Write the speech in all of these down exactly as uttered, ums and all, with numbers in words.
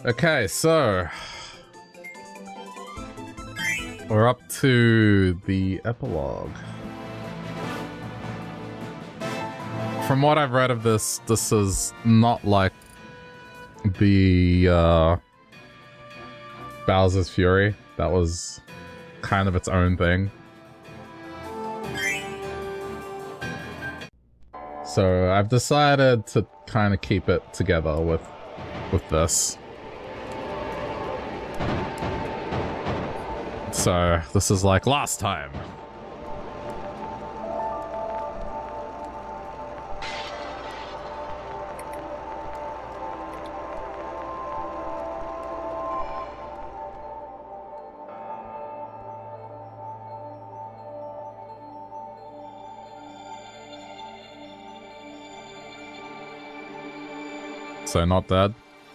Okay, so we're up to the epilogue. From what I've read of this, this is not like the uh, Bowser's Fury. That was kind of its own thing. So I've decided to kind of keep it together with with this. So this is like last time. So not dead.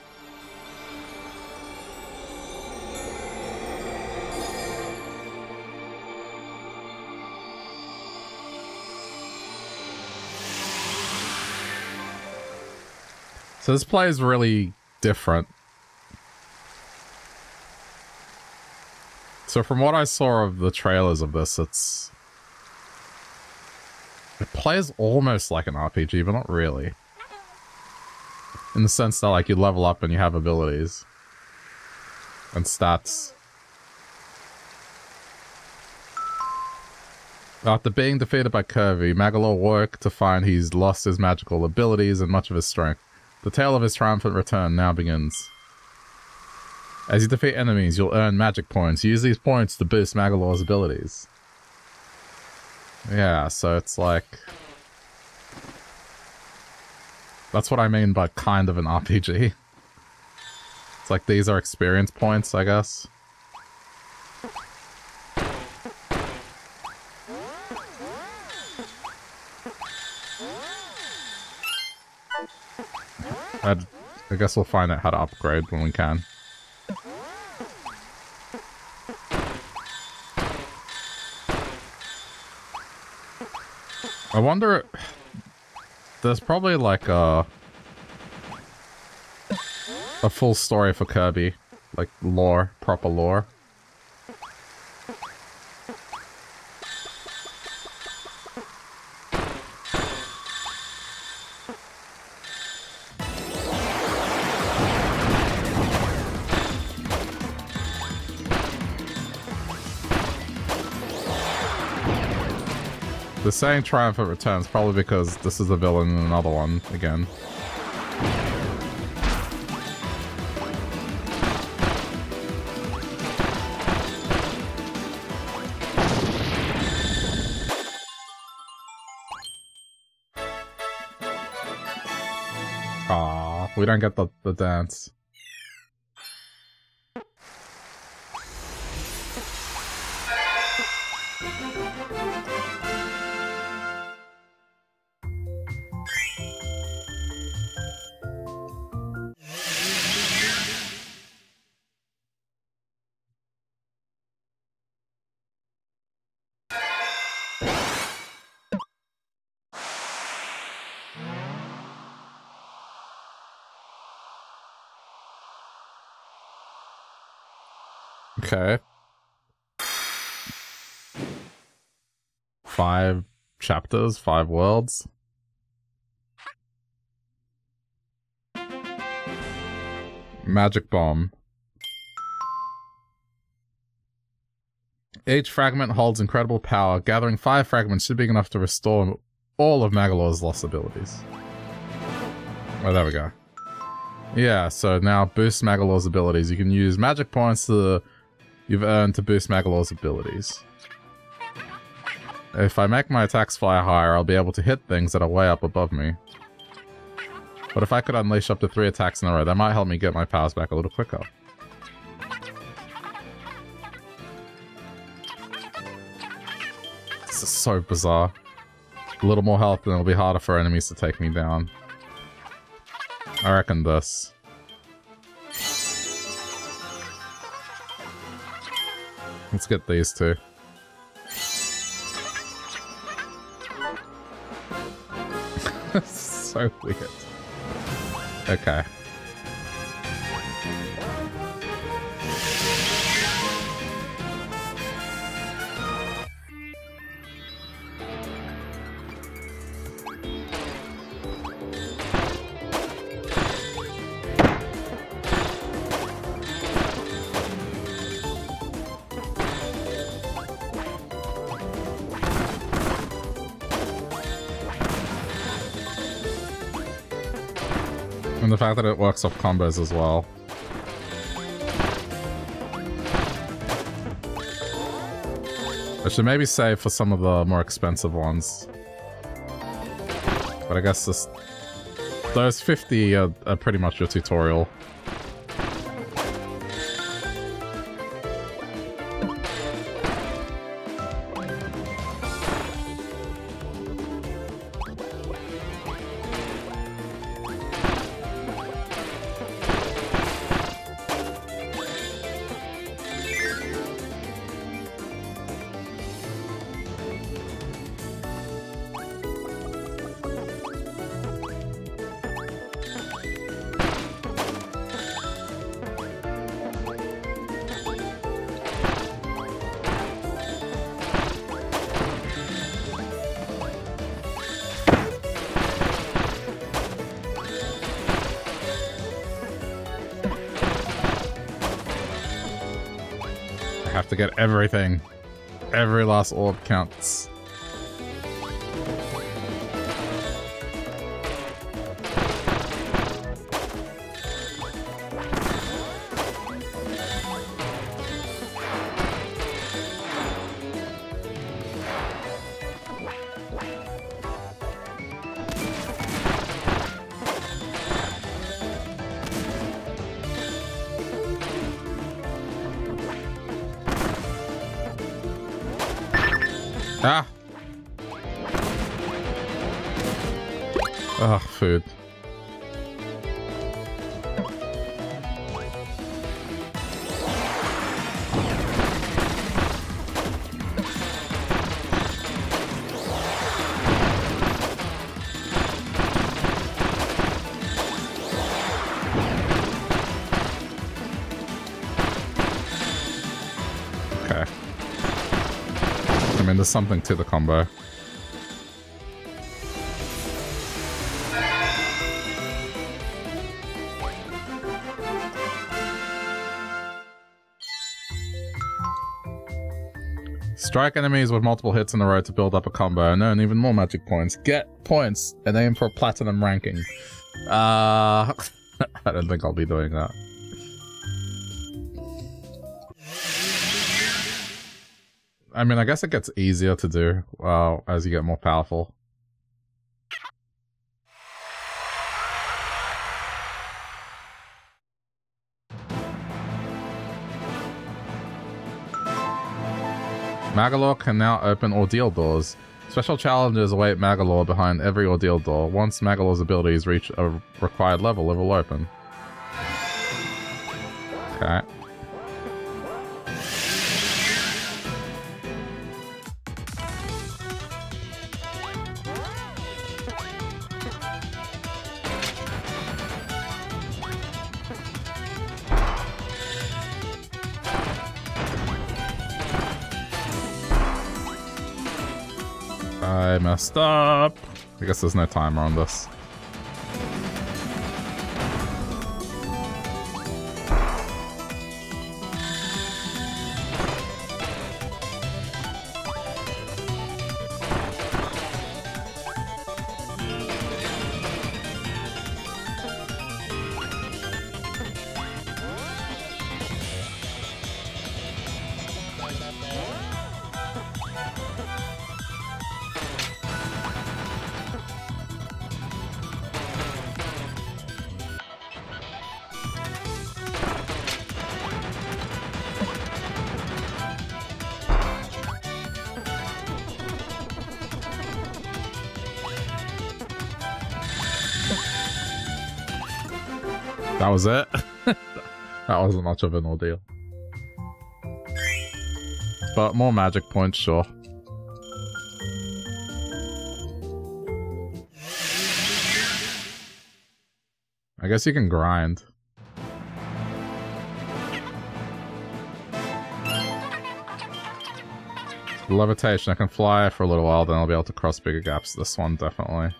So this play is really different. So from what I saw of the trailers of this, it's... it plays almost like an R P G, but not really. In the sense that, like, you level up and you have abilities. And stats. After being defeated by Kirby, Magolor woke to find he's lost his magical abilities and much of his strength. The tale of his triumphant return now begins. As you defeat enemies, you'll earn magic points. Use these points to boost Magolor's abilities. Yeah, so it's like... that's what I mean by kind of an R P G. It's like these are experience points, I guess. I'd, I guess we'll find out how to upgrade when we can. I wonder... there's probably like a... a full story for Kirby. Like lore, proper lore. The saying triumphant returns probably because this is the villain in another one again. Aw, we don't get the, the dance. Okay. Five chapters, five worlds. Magic bomb. Each fragment holds incredible power. Gathering five fragments should be enough to restore all of Magolor's lost abilities. Oh, there we go. Yeah, so now boost Magolor's abilities. You can use magic points to... you've earned to boost Magolor's abilities. If I make my attacks fly higher, I'll be able to hit things that are way up above me. But if I could unleash up to three attacks in a row, that might help me get my powers back a little quicker. This is so bizarre. A little more health and it'll be harder for enemies to take me down. I reckon this. Let's get these two. So weird. Okay. And the fact that it works off combos as well. I should maybe save for some of the more expensive ones. But I guess this, those fifty are, are pretty much your tutorial. To get everything. Every last orb counts. Ah! Ugh, food. There's something to the combo. Strike enemies with multiple hits in a row to build up a combo and earn even more magic points. Get points and aim for a platinum ranking. Uh, I don't think I'll be doing that. I mean, I guess it gets easier to do uh, as you get more powerful. Magolor can now open ordeal doors. Special challenges await Magolor behind every ordeal door. Once Magolor's abilities reach a required level, it will open. Okay. I messed up. I guess there's no timer on this. That was it? That wasn't much of an ordeal. But more magic points, sure. I guess you can grind. Levitation, I can fly for a little while, then I'll be able to cross bigger gaps. This one, definitely.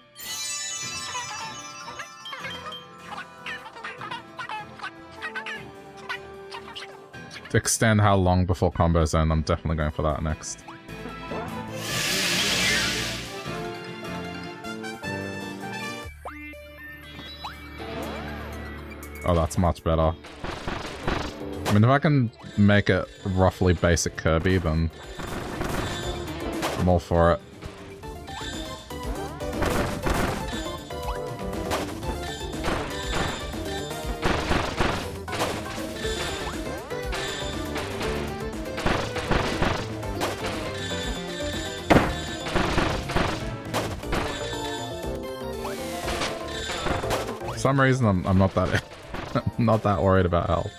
To extend how long before combos end, I'm definitely going for that next. Oh, that's much better. I mean, if I can make it roughly basic Kirby, then I'm all for it. For some reason, I'm, I'm not that not that worried about health.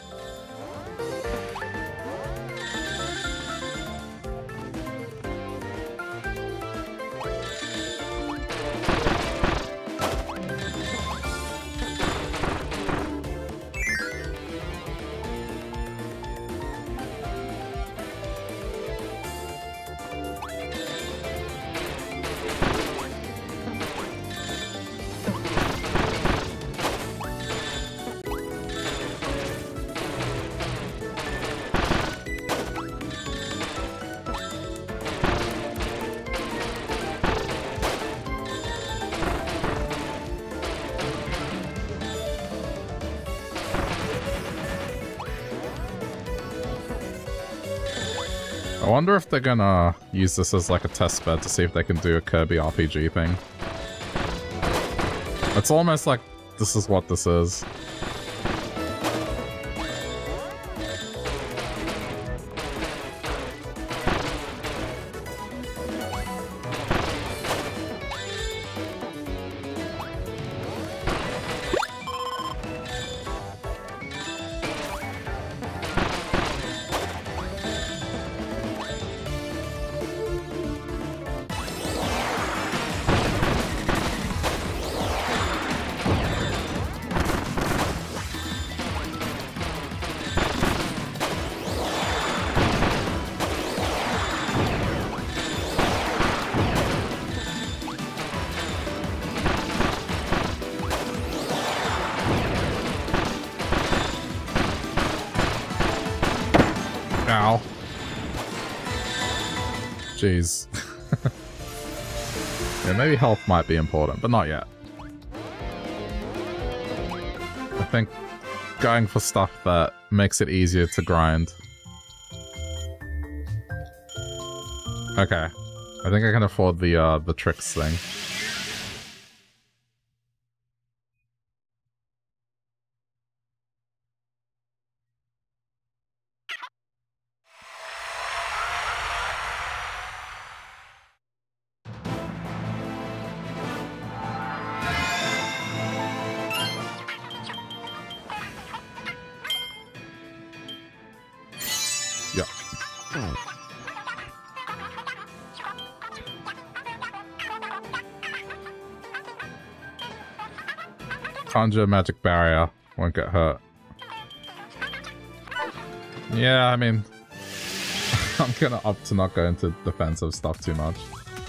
I wonder if they're gonna use this as like a test bed to see if they can do a Kirby R P G thing. It's almost like this is what this is. Ow. Jeez. Yeah, maybe health might be important, but not yet. I think going for stuff that makes it easier to grind. Okay. I think I can afford the uh the tricks thing. Conjure magic barrier, won't get hurt. Yeah, I mean, I'm gonna opt to not go into defensive stuff too much.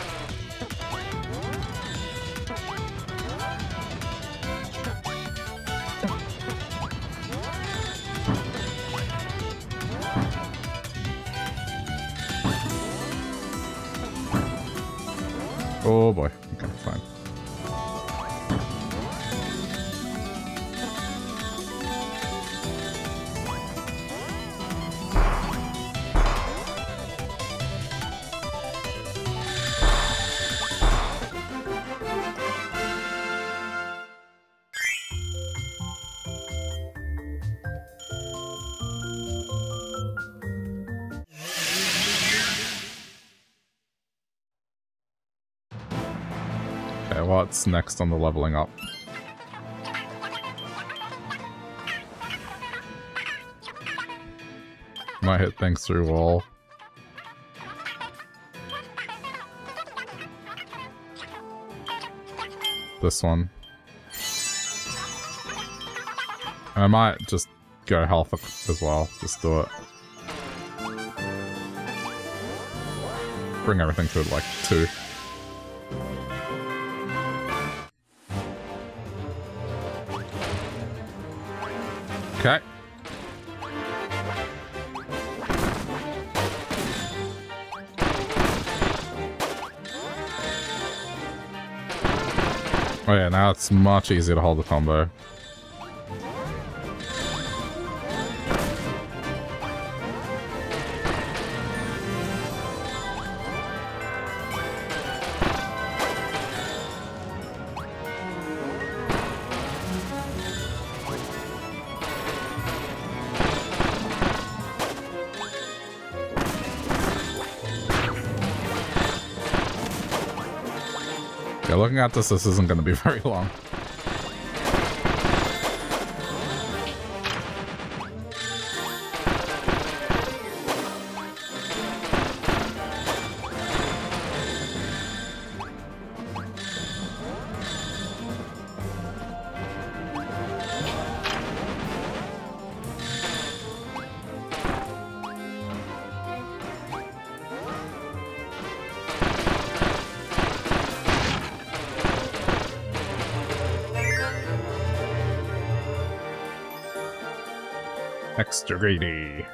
Oh boy, okay, fine. What's next on the leveling up? Might hit things through wall. This one. I might just go health as well. Just do it. Bring everything to like two. Okay. Oh yeah, now it's much easier to hold the combo. Okay, looking at this, this isn't going to be very long. Extra greedy.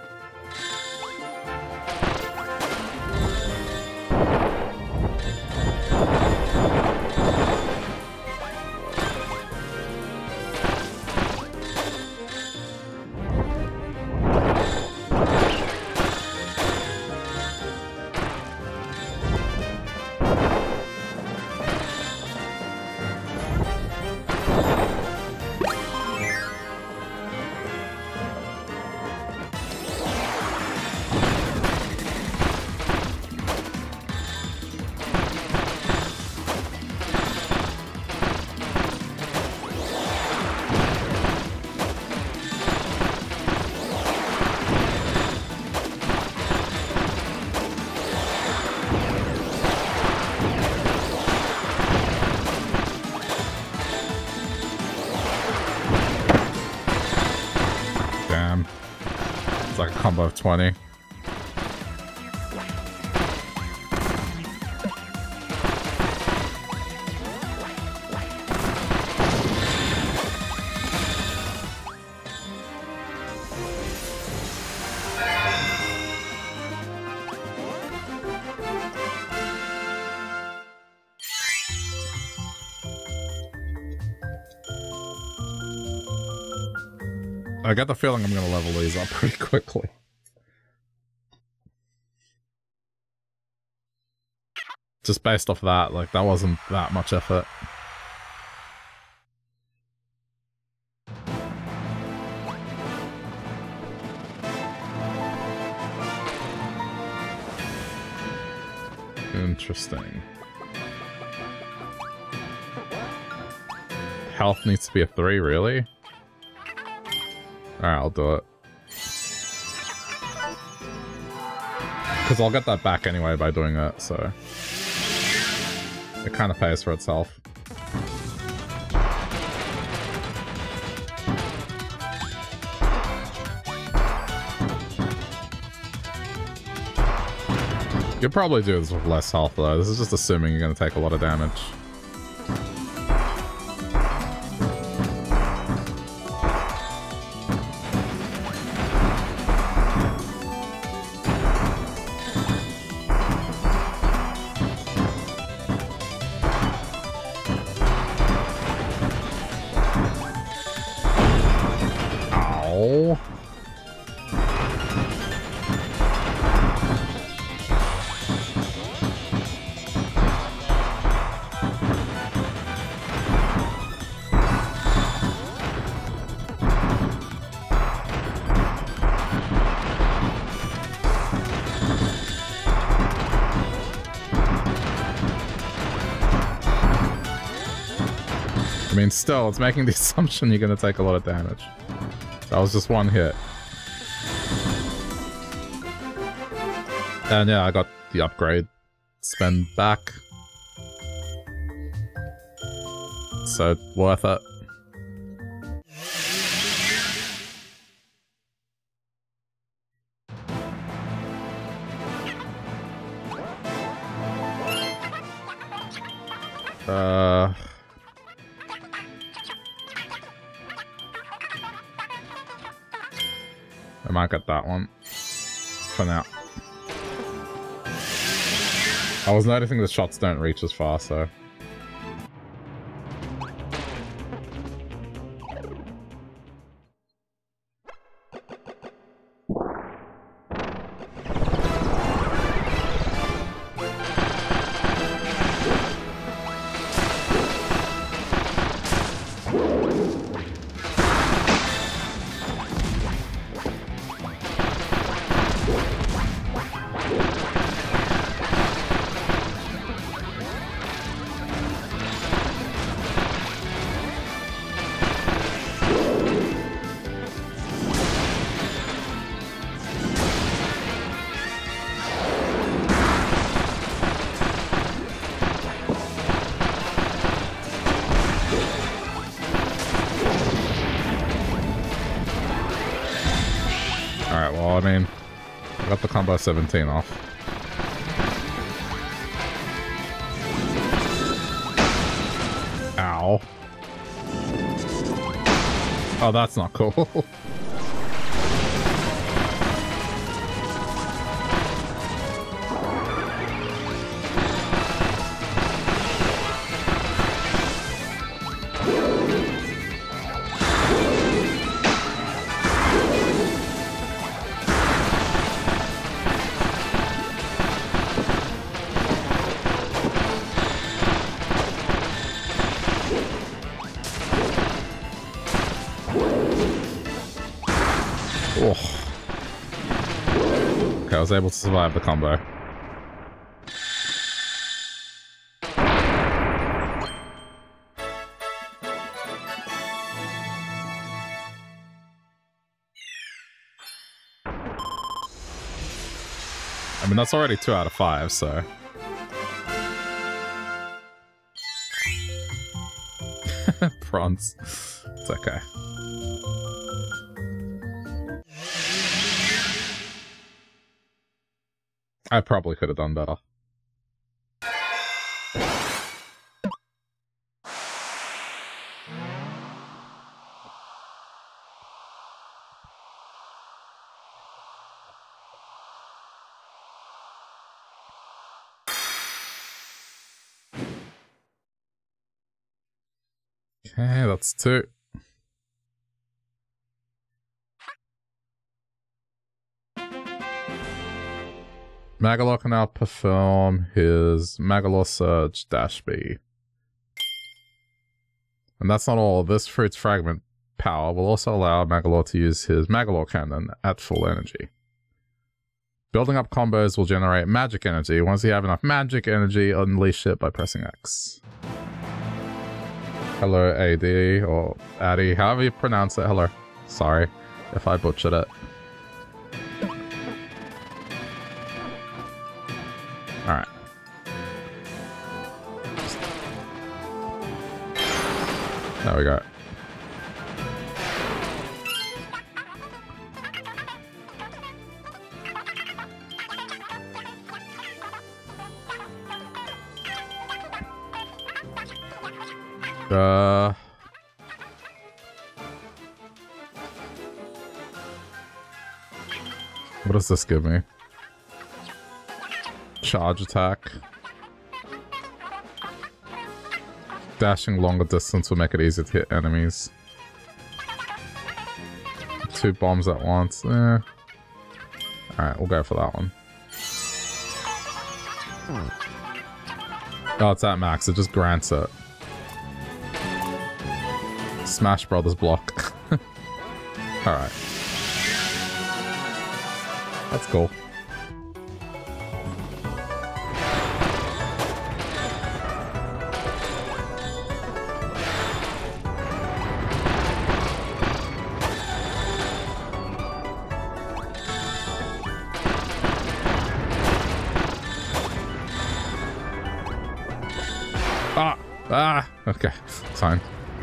Of twenty. I get the feeling I'm gonna level these up pretty quickly. Just based off that, like, that wasn't that much effort. Interesting. Health needs to be a three, really? Alright, I'll do it. Because I'll get that back anyway by doing it, so... It kind of pays for itself. You'll probably do this with less health though. This is just assuming you're going to take a lot of damage. I mean, still, it's making the assumption you're going to take a lot of damage. That was just one hit. And yeah, I got the upgrade spend back. So, worth it. Uh... I might get that one for now. I was noticing the shots don't reach as far, so... Alright, well, I mean, I got the combo seventeen off. Ow. Oh, that's not cool. I was able to survive the combo. I mean, that's already two out of five, so... Prawns. It's okay. I probably could have done better. Okay, that's two. Magolor can now perform his Magolor Surge Dash B. And that's not all. This Fruit's Fragment power will also allow Magolor to use his Magolor Cannon at full energy. Building up combos will generate magic energy. Once you have enough magic energy, unleash it by pressing X. Hello, A D, or Addy, however you pronounce it. Hello. Sorry if I butchered it. Alright. There we go. Uh... What does this give me? Charge attack. Dashing longer distance will make it easier to hit enemies. Two bombs at once. Eh. Alright, we'll go for that one. Oh, it's at max. It just grants it. Smash Brothers block. Alright. That's cool. Ah! Ah! Okay, fine.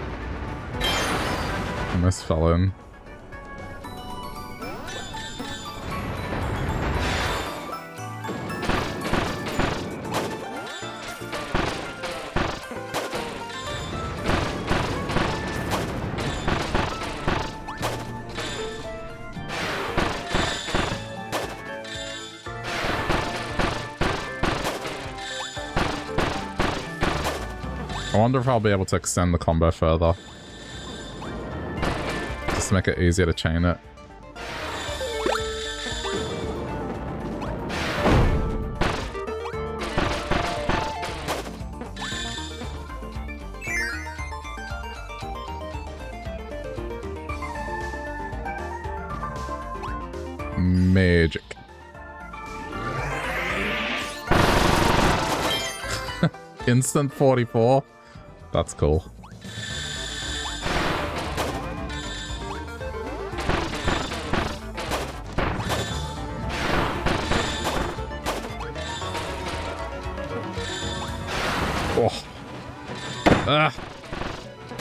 Almost fell in. I wonder if I'll be able to extend the combo further. Just to make it easier to chain it. Magic. Instant forty-four. That's cool. Oh. Ah.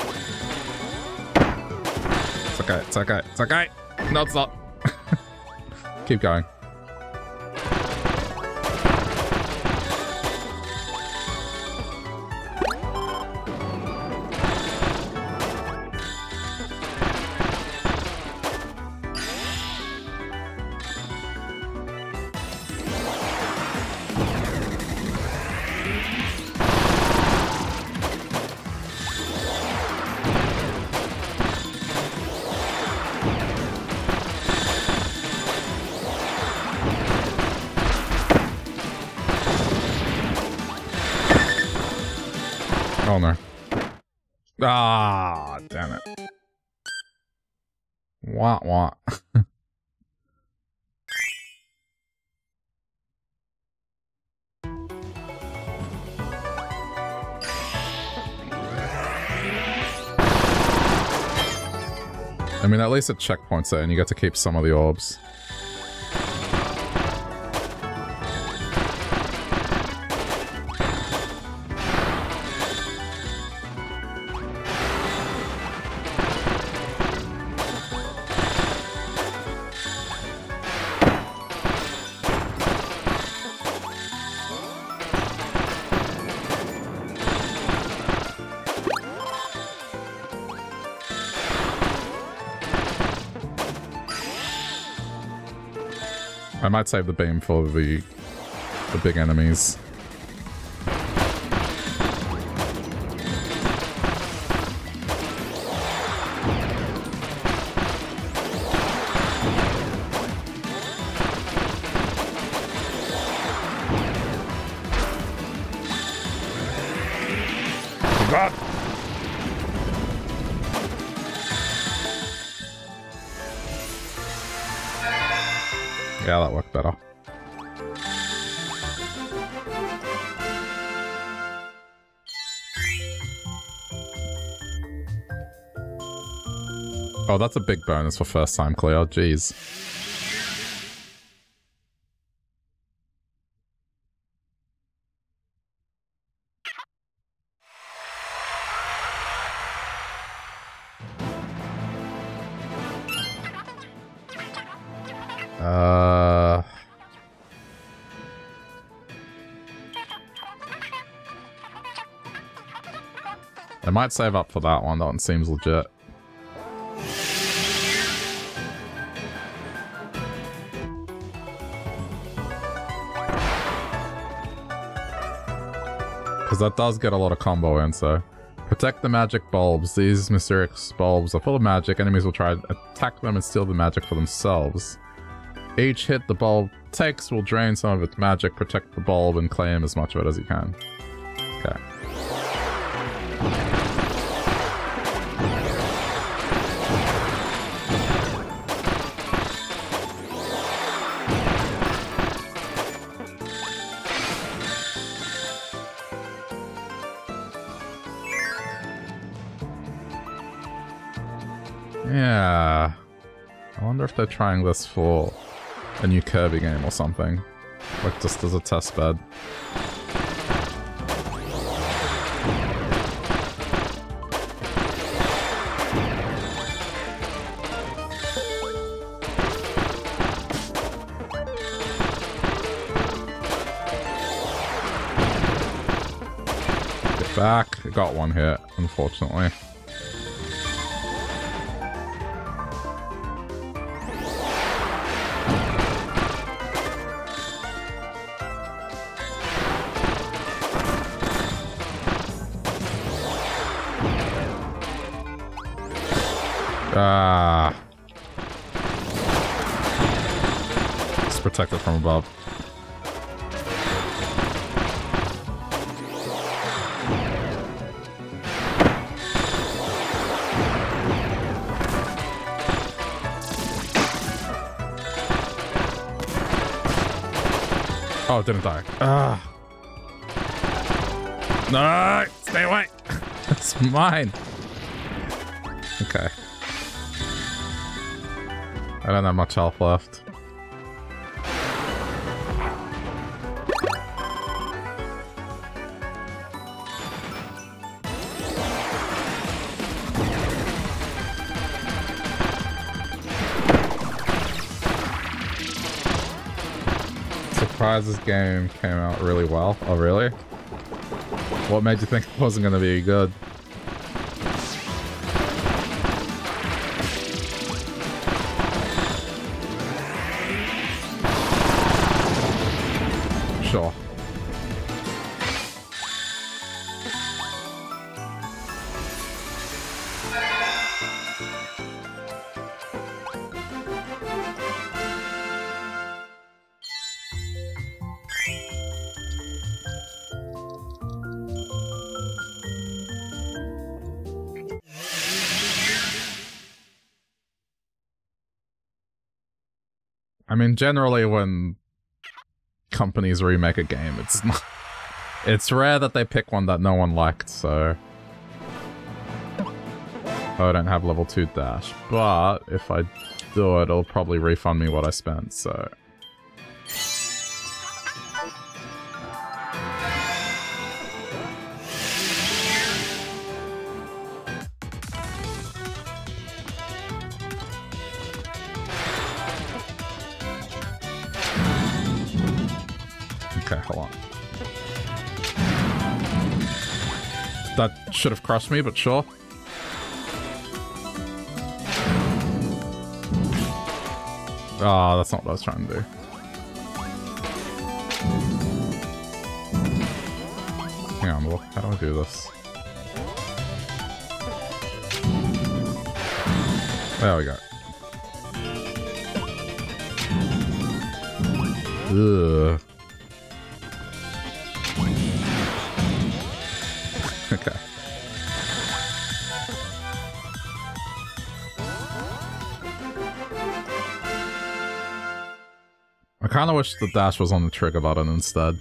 It's okay, it's okay, it's okay. No, it's not. Keep going. Oh no. Ah, damn it. Wah wah. I mean, at least it checkpoints it and you get to keep some of the orbs. I might save the beam for the the big enemies. God. Yeah, that worked better. Oh, that's a big bonus for first time clear. Jeez. Uh... I might save up for that one. That one seems legit. Because that does get a lot of combo in, so... Protect the magic bulbs. These mysterious bulbs are full of magic. Enemies will try to attack them and steal the magic for themselves. Each hit the bulb takes will drain some of its magic. Protect the bulb and claim as much of it as you can. Okay. Yeah. I wonder if they're trying this for a new Kirby game or something. Like just as a test bed. Get back. I got one hit, unfortunately. Ah. It's protected from above. Oh, it didn't die. Ah. No! Stay away! It's mine! Okay. I don't have much health left. surprised this game came out really well. Oh, really? What made you think it wasn't going to be good? Sure. I mean, generally when companies remake a game, it's not, it's rare that they pick one that no one liked, so... Oh, I don't have level two dash, but if I do it, it'll probably refund me what I spent, so... Okay, hold on. That should have crushed me, but sure. Ah, oh, that's not what I was trying to do. Hang on, what? How do I do this? There we go. Ugh. Okay. I kind of wish the dash was on the trigger button instead.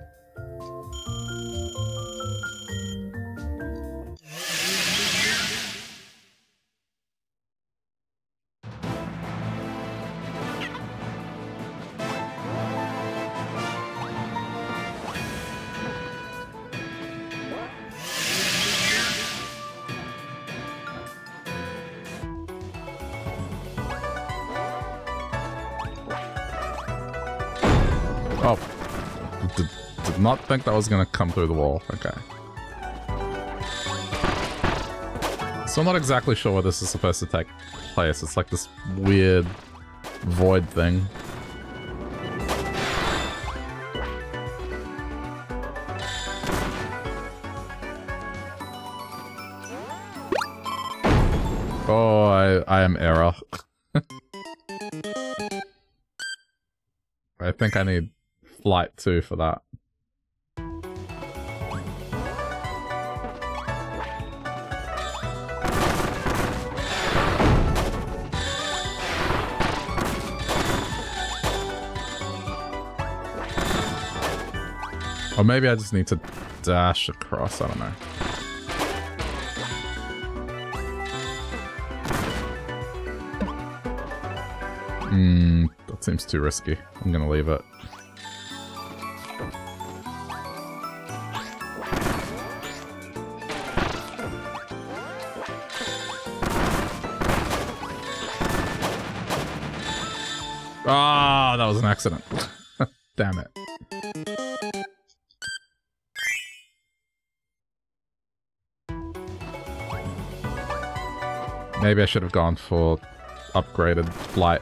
Oh, did, did not think that was gonna come through the wall. Okay. So I'm not exactly sure where this is supposed to take place. It's like this weird void thing. Oh, I, I am error. I think I need flight two for that. Or maybe I just need to dash across, I don't know. Hmm, that seems too risky. I'm gonna leave it. Ah, oh, that was an accident. Damn it. Maybe I should have gone for upgraded flight.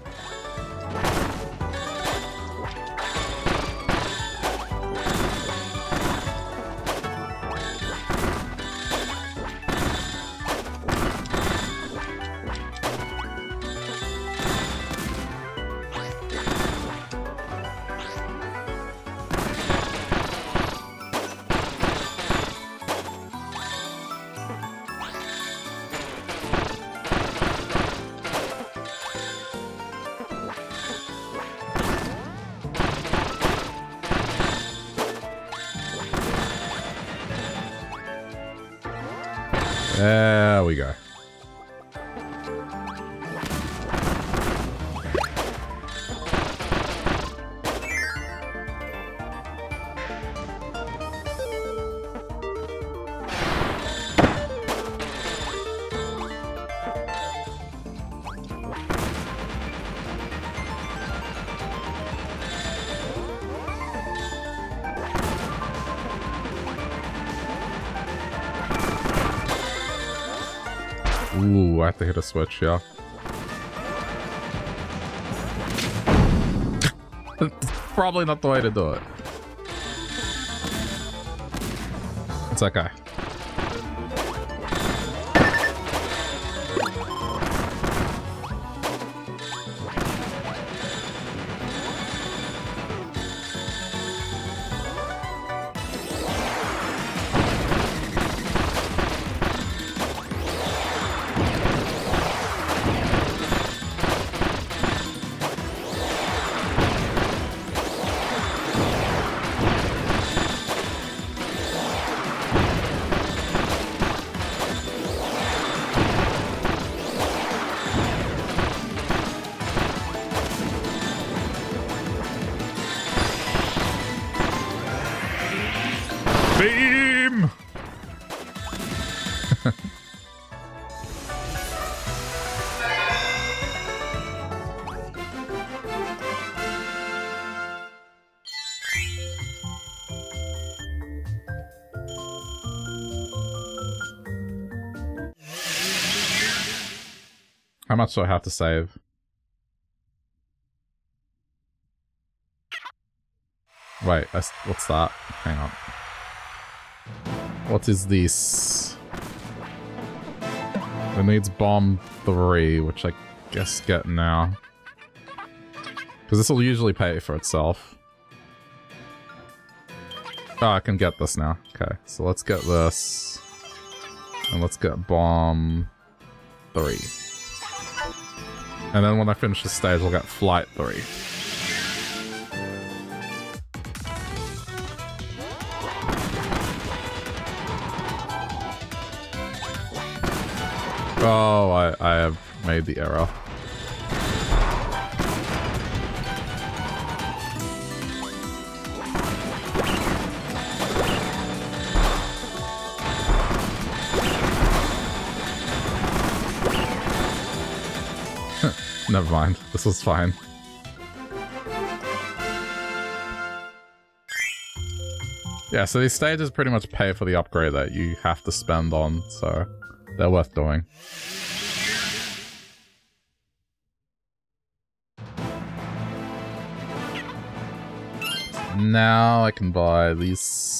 There we go. Ooh, I have to hit a switch, yeah. Probably not the way to do it. It's okay. How much do I have to save? Wait, I, what's that? Hang on. What is this? It needs bomb three, which I guess get now. Because this will usually pay for itself. Oh, I can get this now. Okay, so let's get this. And let's get bomb three. And then when I finish this stage, I'll get flight three. Oh, I, I have made the error. Never mind. This was fine. Yeah, so these stages pretty much pay for the upgrade that you have to spend on, so they're worth doing. Now I can buy these.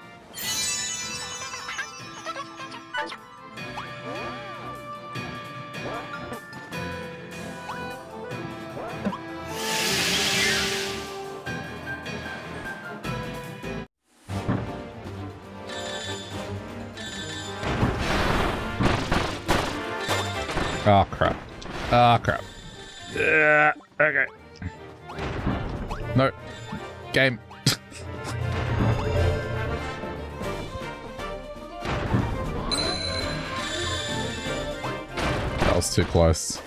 Oh crap. Oh crap. Yeah, okay. No. Game. That was too close.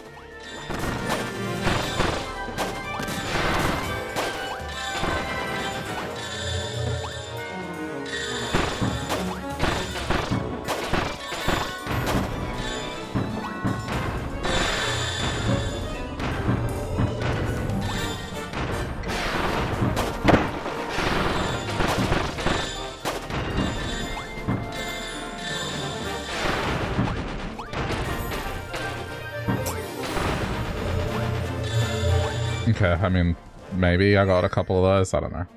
Okay, I mean, maybe I got a couple of those, I don't know.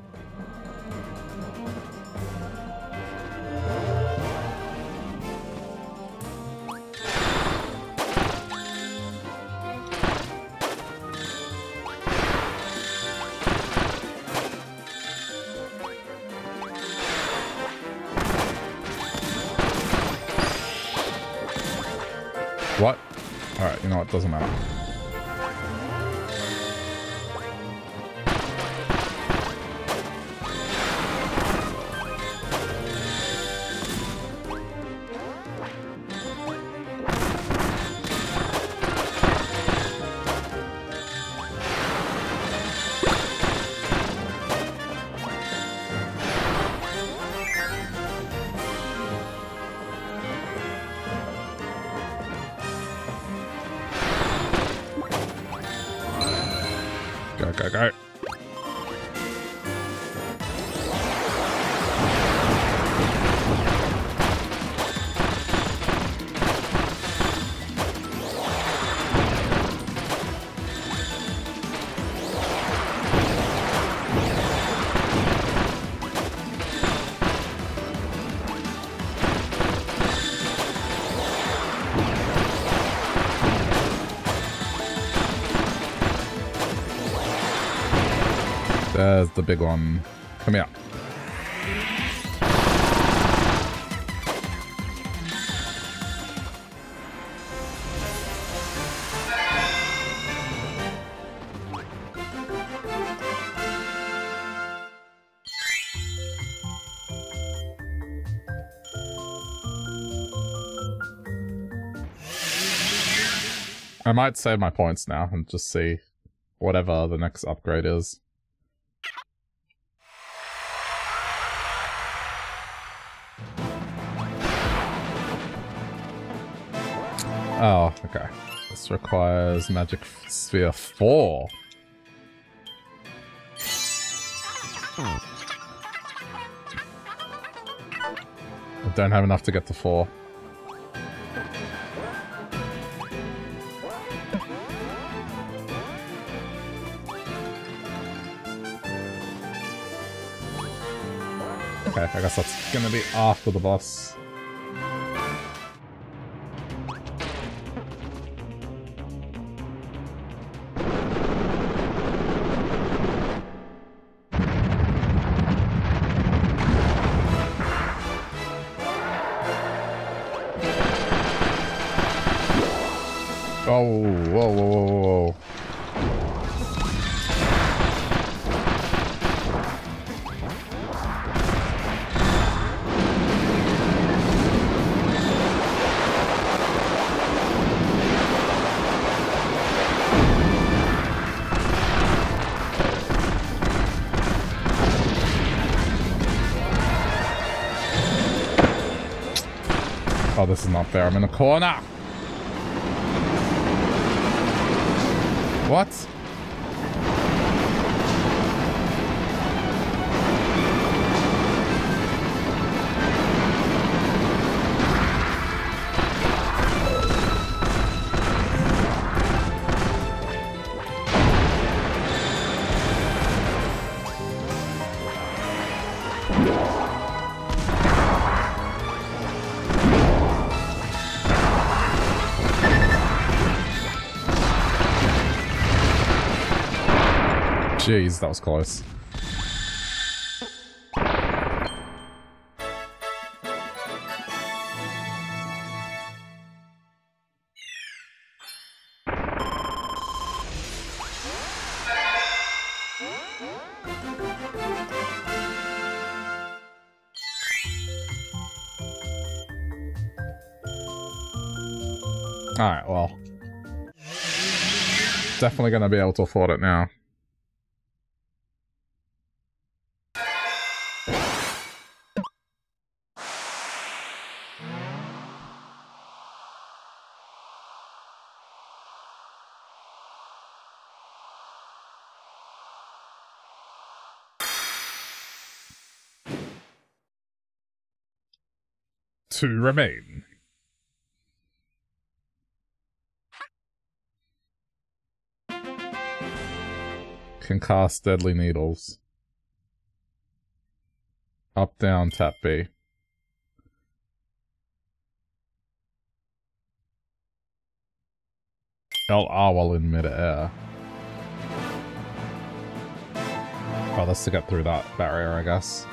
What? Alright, you know what, doesn't matter. Go, go, go. There's the big one. Come here. I might save my points now and just see whatever the next upgrade is. Oh, okay. This requires Magic Sphere four. I don't have enough to get to four. Okay, I guess that's gonna be after the boss. Oh, whoa, whoa, whoa, whoa. Oh, this is not fair. I'm in a corner. What? Jeez, that was close. Alright, well. Definitely gonna be able to afford it now. To remain. Can cast Deadly Needles. Up, down, tap B. L R while in mid-air. Oh, that's to get through that barrier, I guess.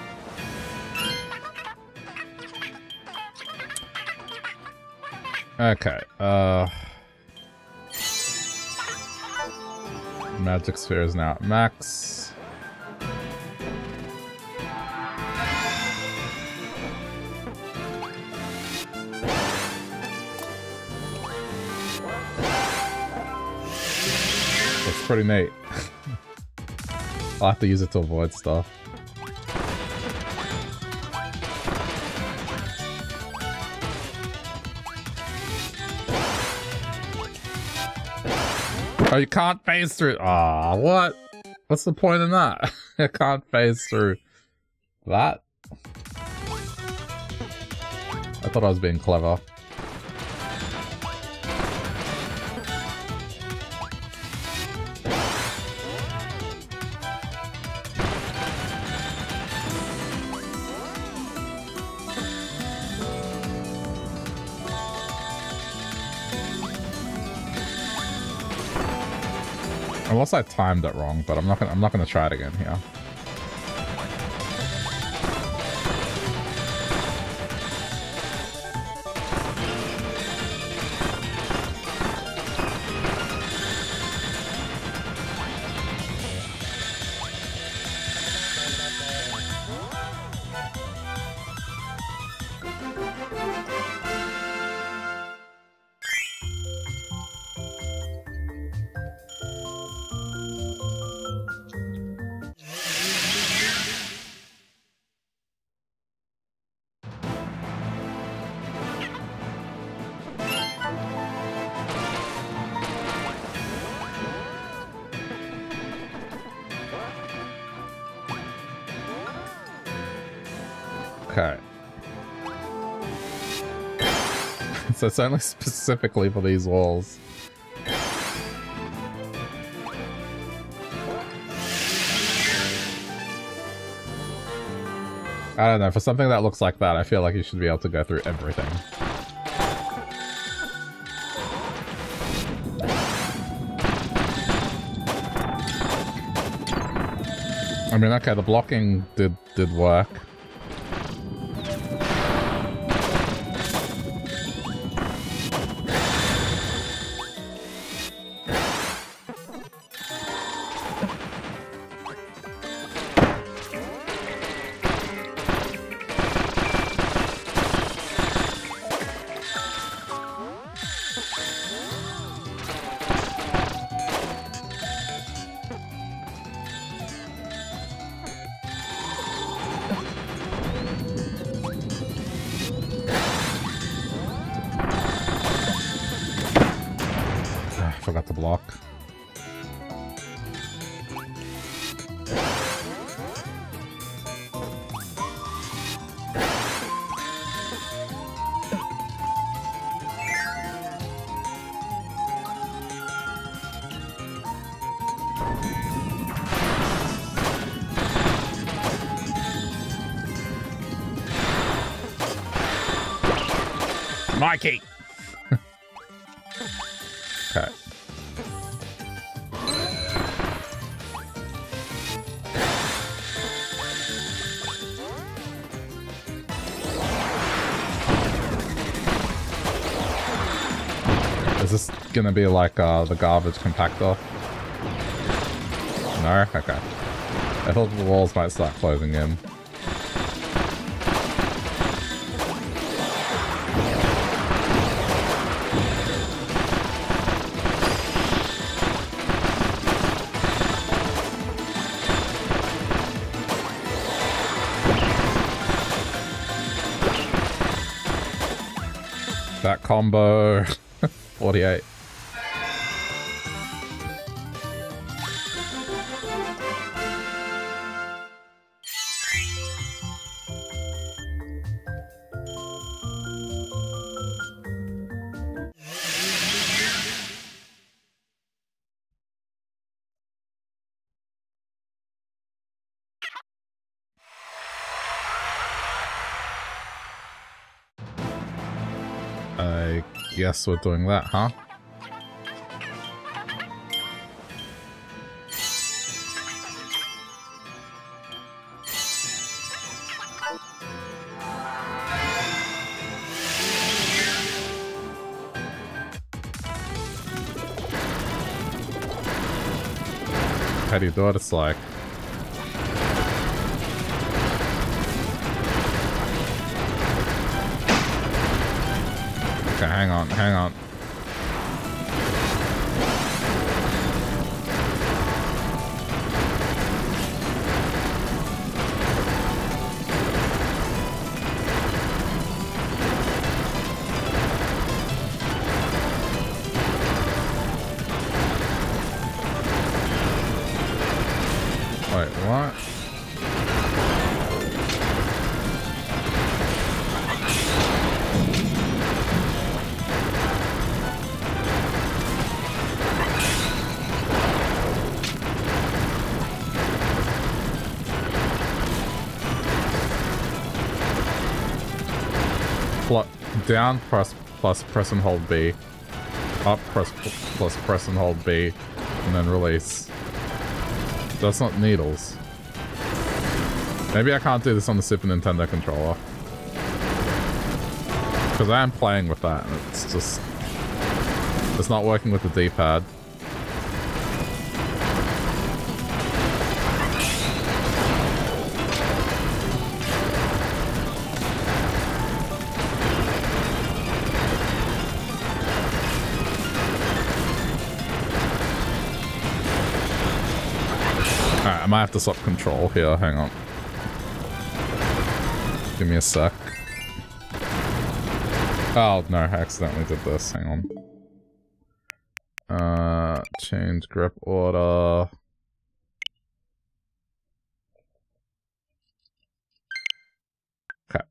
Okay, uh... Magic Sphere is now at max. That's pretty neat. I'll have to use it to avoid stuff. Oh, you can't phase through. Ah, what? What's the point in that? I can't phase through that. I thought I was being clever. Unless I timed it wrong, but I'm not gonna I'm not gonna try it again here. Okay. So it's only specifically for these walls. I don't know, for something that looks like that, I feel like you should be able to go through everything. I mean, okay, the blocking did did work. Forgot to block. Mikey! Okay. Is this gonna be like uh, the garbage compactor? No? Okay. I thought the walls might start closing in. That combo. forty-eight. I guess we're doing that, huh? How do you do it? It's like... Okay, hang on, hang on. Wait, what? Down, press, plus press and hold B. Up, press, plus press and hold B. and then release. That's not needles. Maybe I can't do this on the Super Nintendo controller. Because I am playing with that, and it's just... It's not working with the D-pad. Alright, I might have to swap control here, hang on. Give me a sec. Oh, no, I accidentally did this. Hang on. Uh, change grip order. Okay.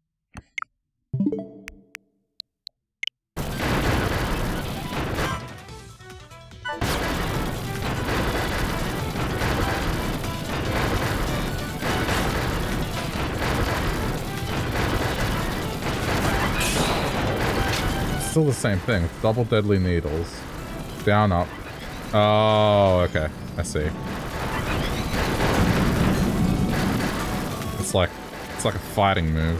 Still the same thing. Double deadly needles. Down, up. Oh, okay. I see. It's like it's like a fighting move.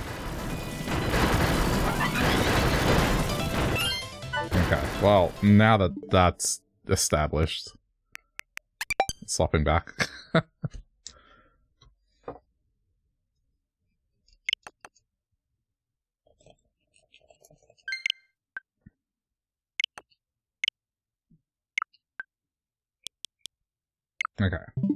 Okay. Well, now that that's established, swapping back. Okay.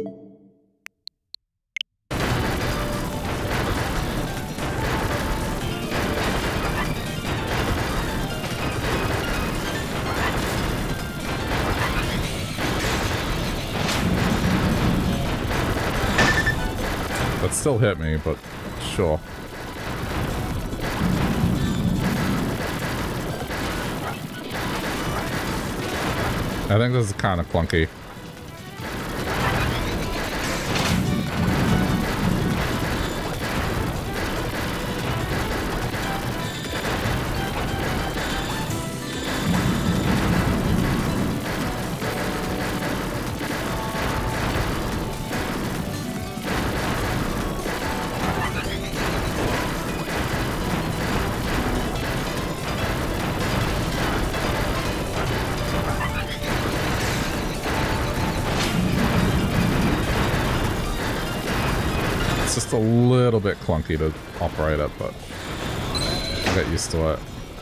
That still hit me, but sure. I think this is kind of clunky. A little bit clunky to operate it, but I'll get used to it.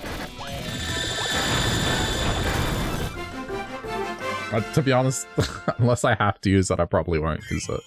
Uh, to be honest, unless I have to use it, I probably won't use it.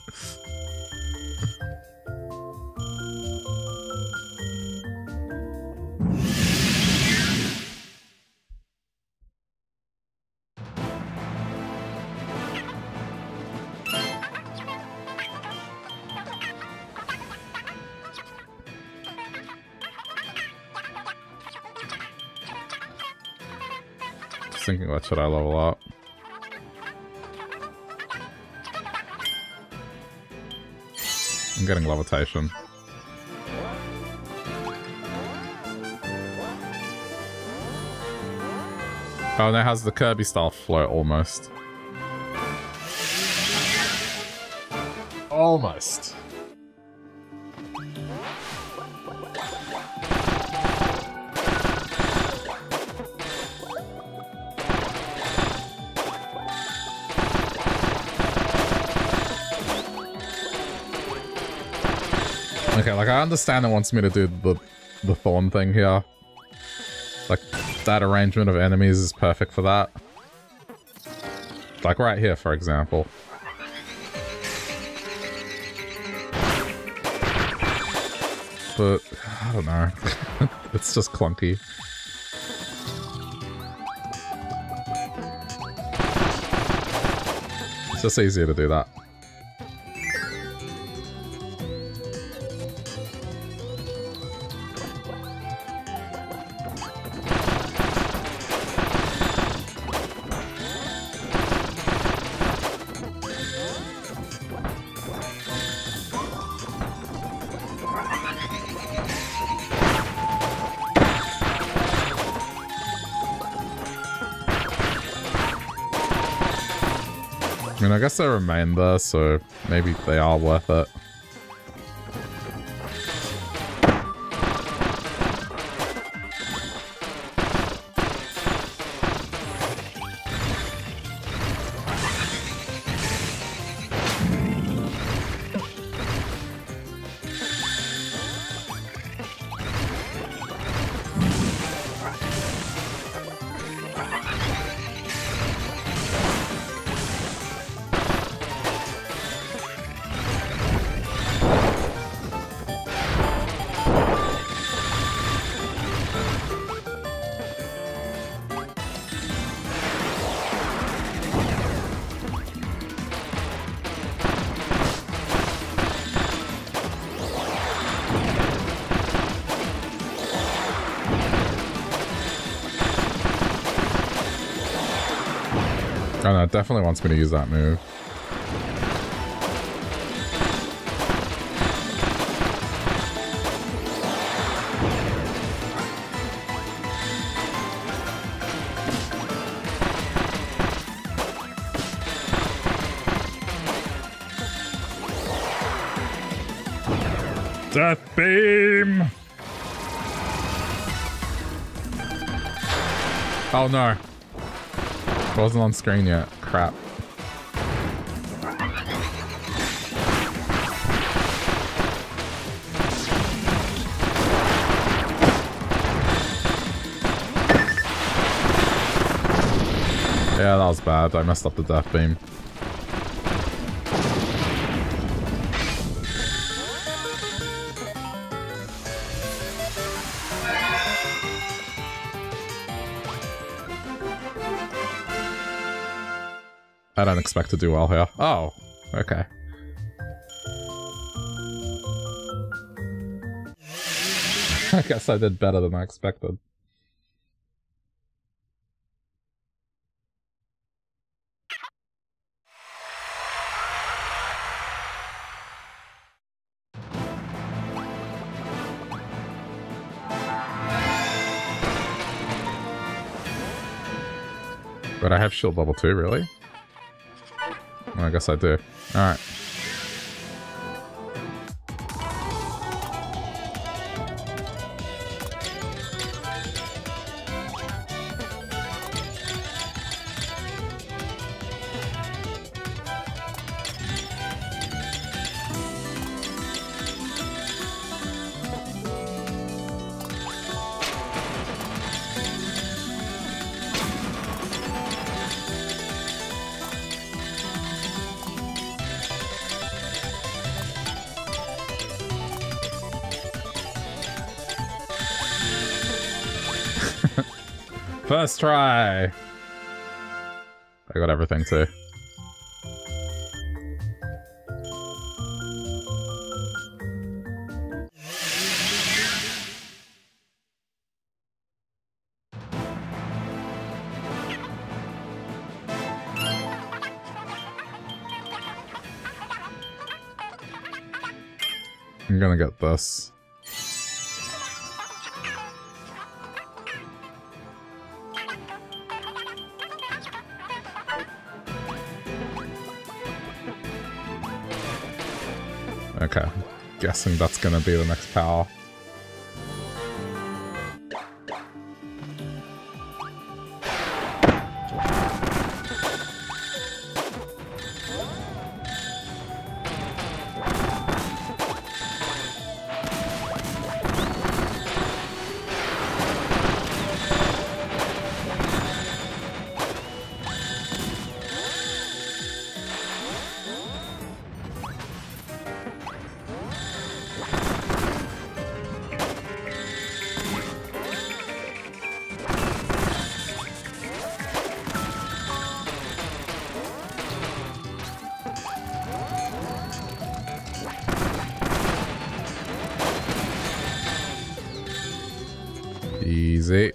Thinking about should I level up? I'm getting levitation. Oh, now has the Kirby style float almost. Almost. Okay, like, I understand it wants me to do the, the thorn thing here. Like, that arrangement of enemies is perfect for that. Like, right here, for example. But, I don't know. It's just clunky. It's just easier to do that. mean, I guess they remain there, so maybe they are worth it. Oh no, it definitely wants me to use that move. Death beam! Oh no. It wasn't on screen yet. Crap. Yeah, that was bad. I messed up the death beam. I don't expect to do well here. Oh, okay. I guess I did better than I expected. But I have shield level two, really? Well, I guess I do. Alright. First try! I got everything too. I'm gonna get this. Okay, guessing that's gonna be the next power. Easy.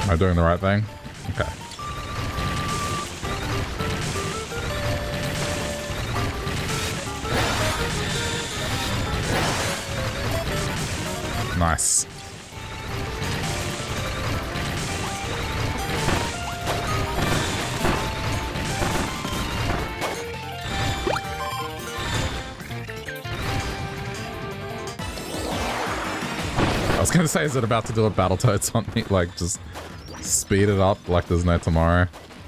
Am I doing the right thing? Okay. Nice. I was gonna say, is it about to do a Battletoads on me? Like, just speed it up like there's no tomorrow.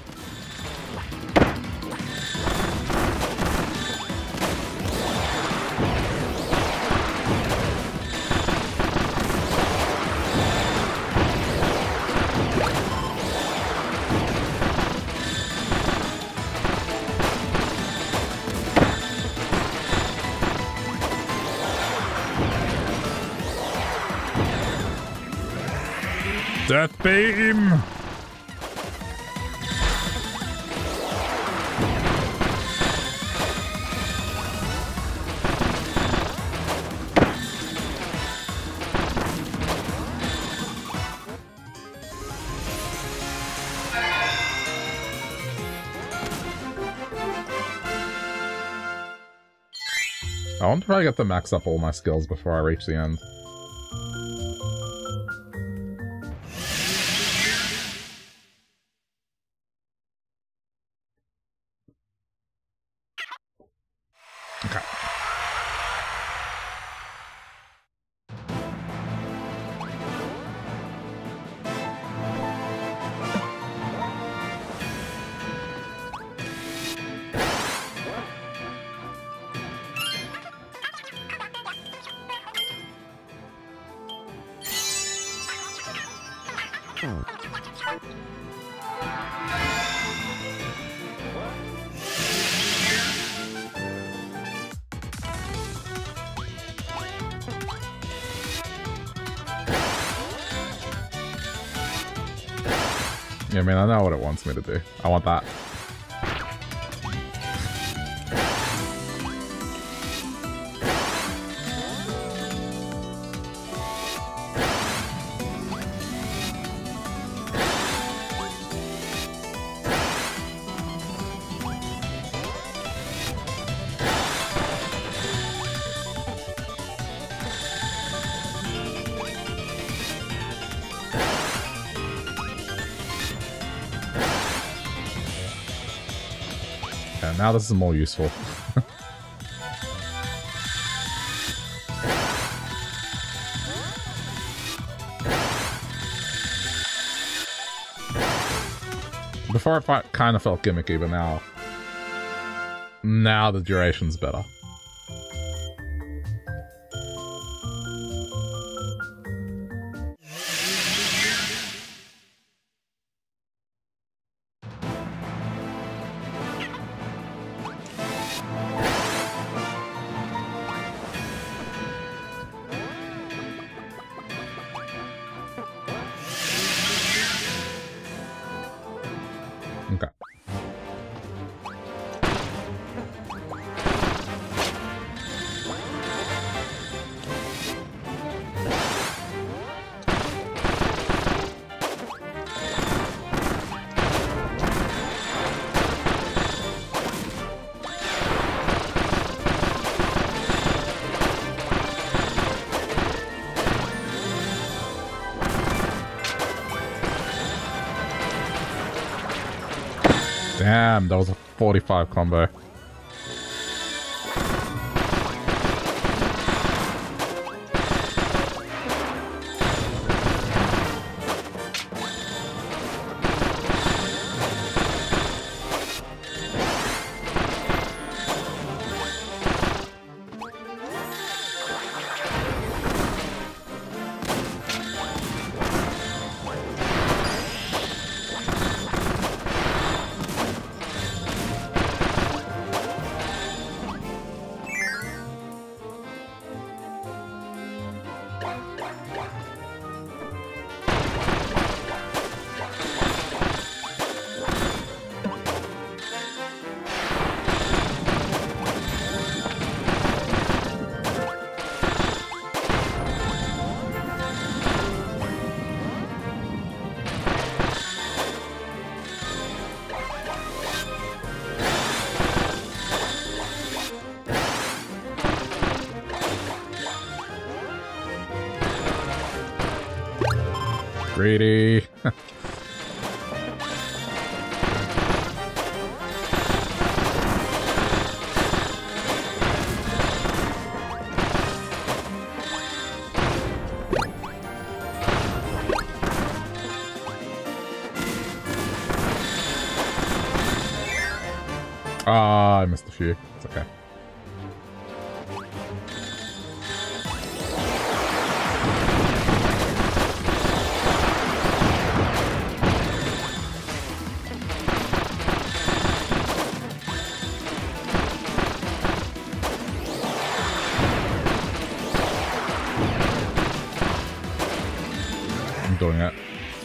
Death beam! I wonder if I get to max up all my skills before I reach the end. Yeah, I mean, I know what it wants me to do. I want that. Now this is more useful. Before it kind of felt gimmicky, but now... Now the duration's better. Damn, that was a forty-five combo. Greedy. Ah, I missed a few. It's okay. I'm doing it.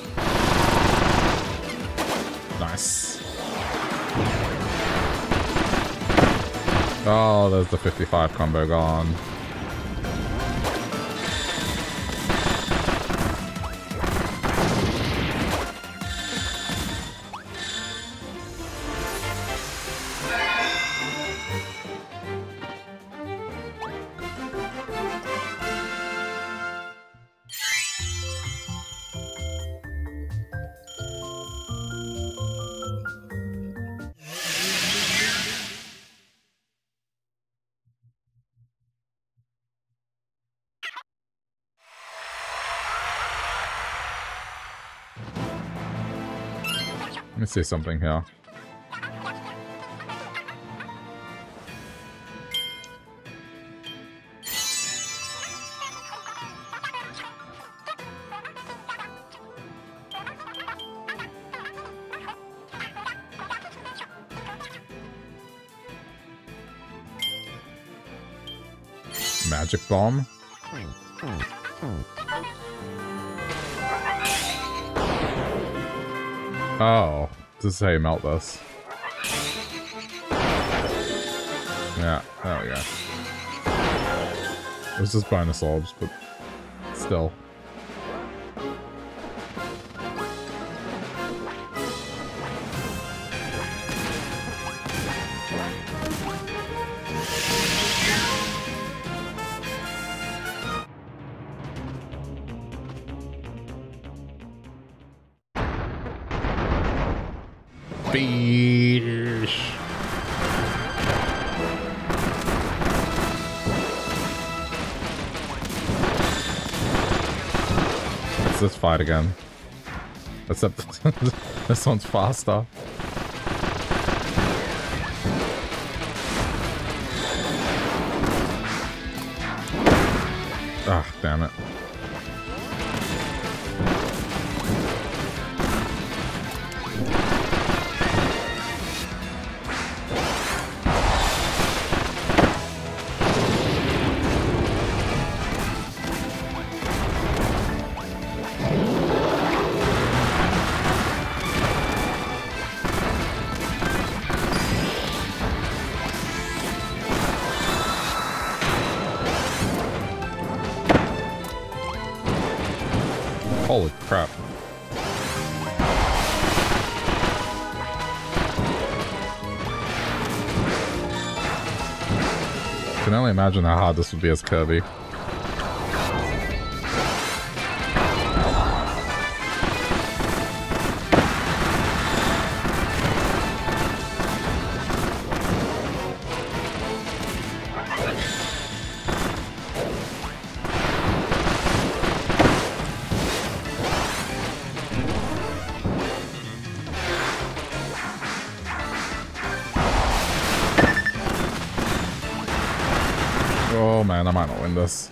Nice. Oh, there's the fifty-five combo gone. Let me see something here. Magic bomb? Oh, this is how you melt this. Yeah, there we go. It was just bonus orbs, but still. Fish. It's this fight again. Except this one's faster. Ah, damn it. Holy crap. I can only imagine how hard this would be as Kirby. Oh man, I might not win this.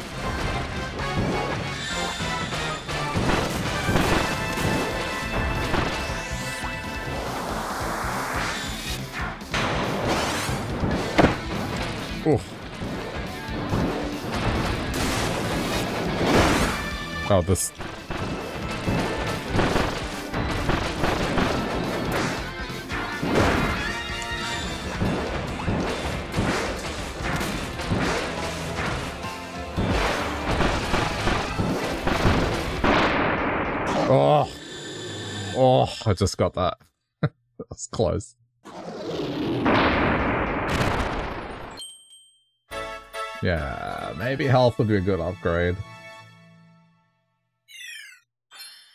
Oof. Oh, this... Oh, oh, I just got that. That's close. Yeah, maybe health would be a good upgrade.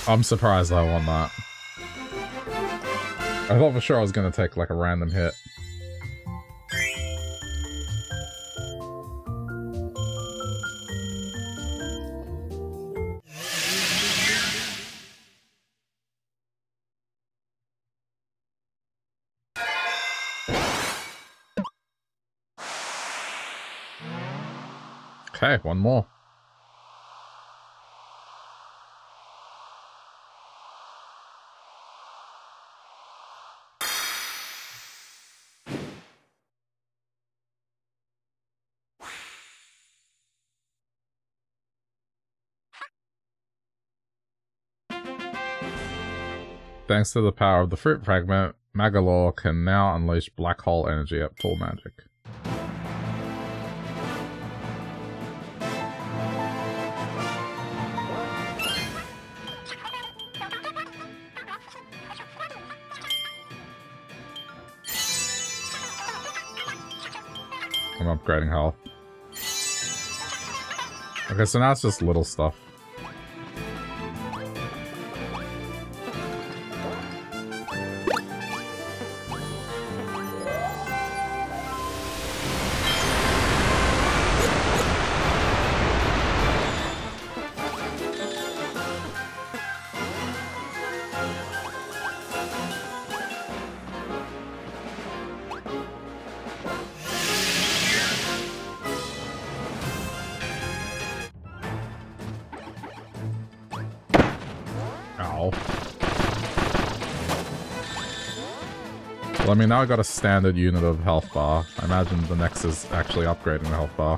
I'm surprised I won that. I thought for sure I was gonna take like a random hit. Okay, one more. Thanks to the power of the fruit fragment, Magolor can now unleash black hole energy at full magic. I'm upgrading health. Okay, so now it's just little stuff. I mean, now I got a standard unit of health bar. I imagine the next is actually upgrading the health bar.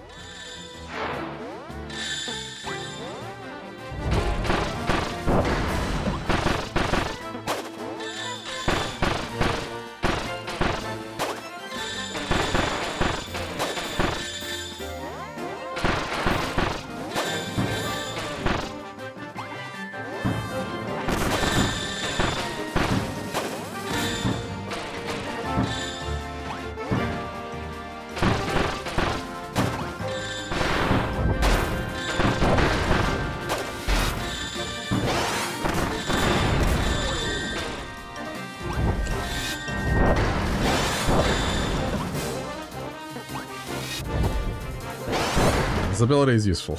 This ability is useful.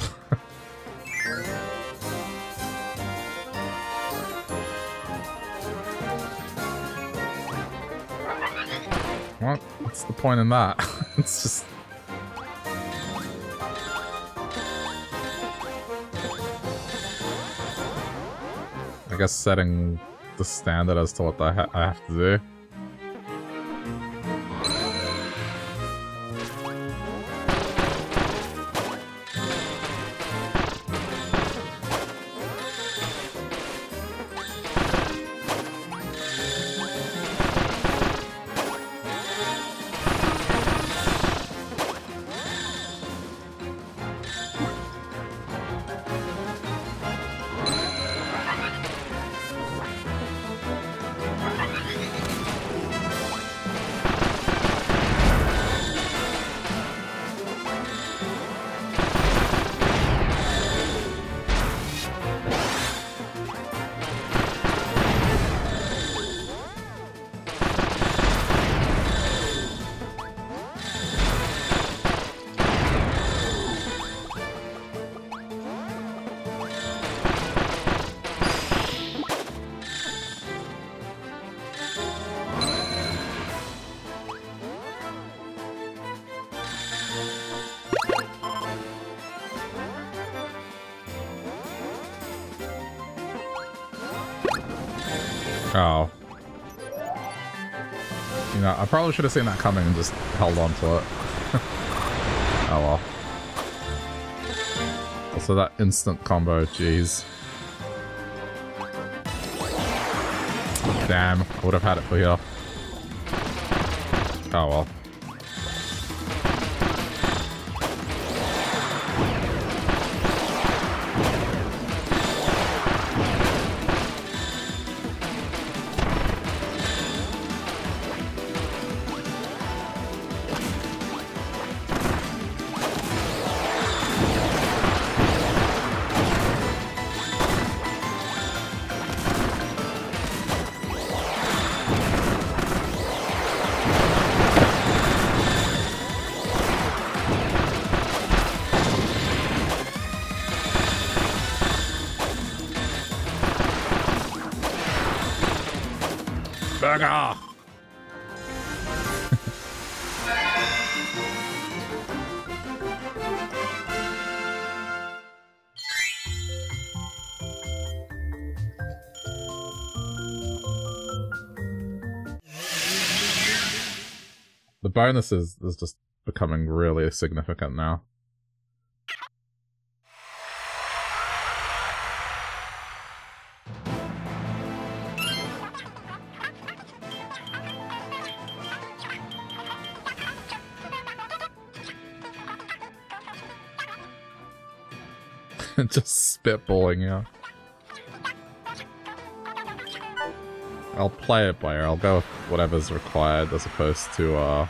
What? What's the point in that? It's just... I guess setting the standard as to what I, ha I have to do. Oh. You know, I probably should have seen that coming and just held on to it. Oh well. Also that instant combo, jeez. Damn, I would have had it for here. Oh well. Burger! The bonuses is just becoming really significant now. Just spitballing, yeah. I'll play it by ear. I'll go with whatever's required as opposed to, uh...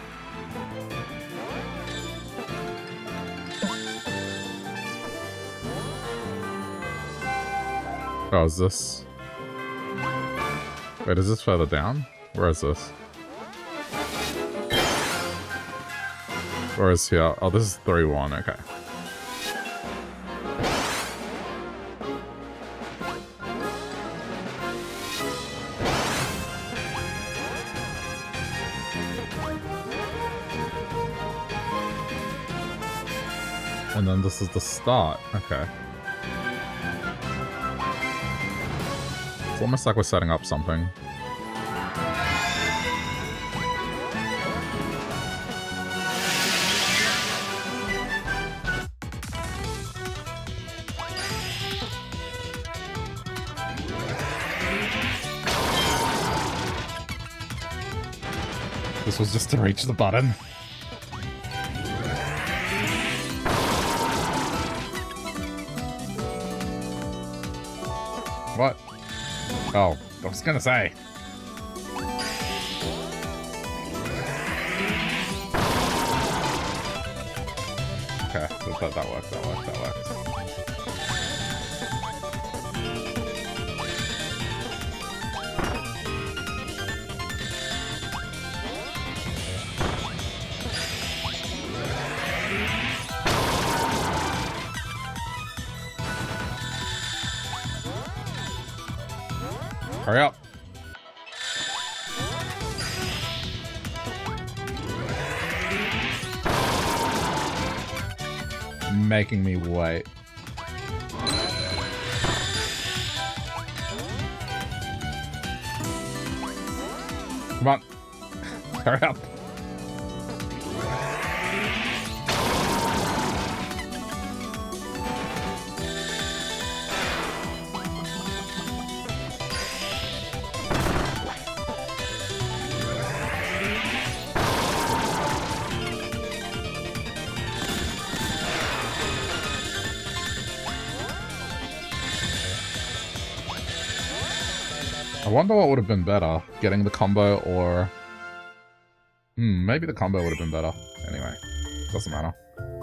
oh, is this... wait, is this further down? Where is this? Where is here? Oh, this is three one, okay. And then this is the start, okay. It's almost like we're setting up something. This was just to reach the button. What? Oh, I was gonna say. Okay, that, that worked, that worked, that worked. Hurry up. Making me wait. Come on. Hurry up. I wonder what would have been better, getting the combo or... Hmm, maybe the combo would have been better. Anyway, doesn't matter.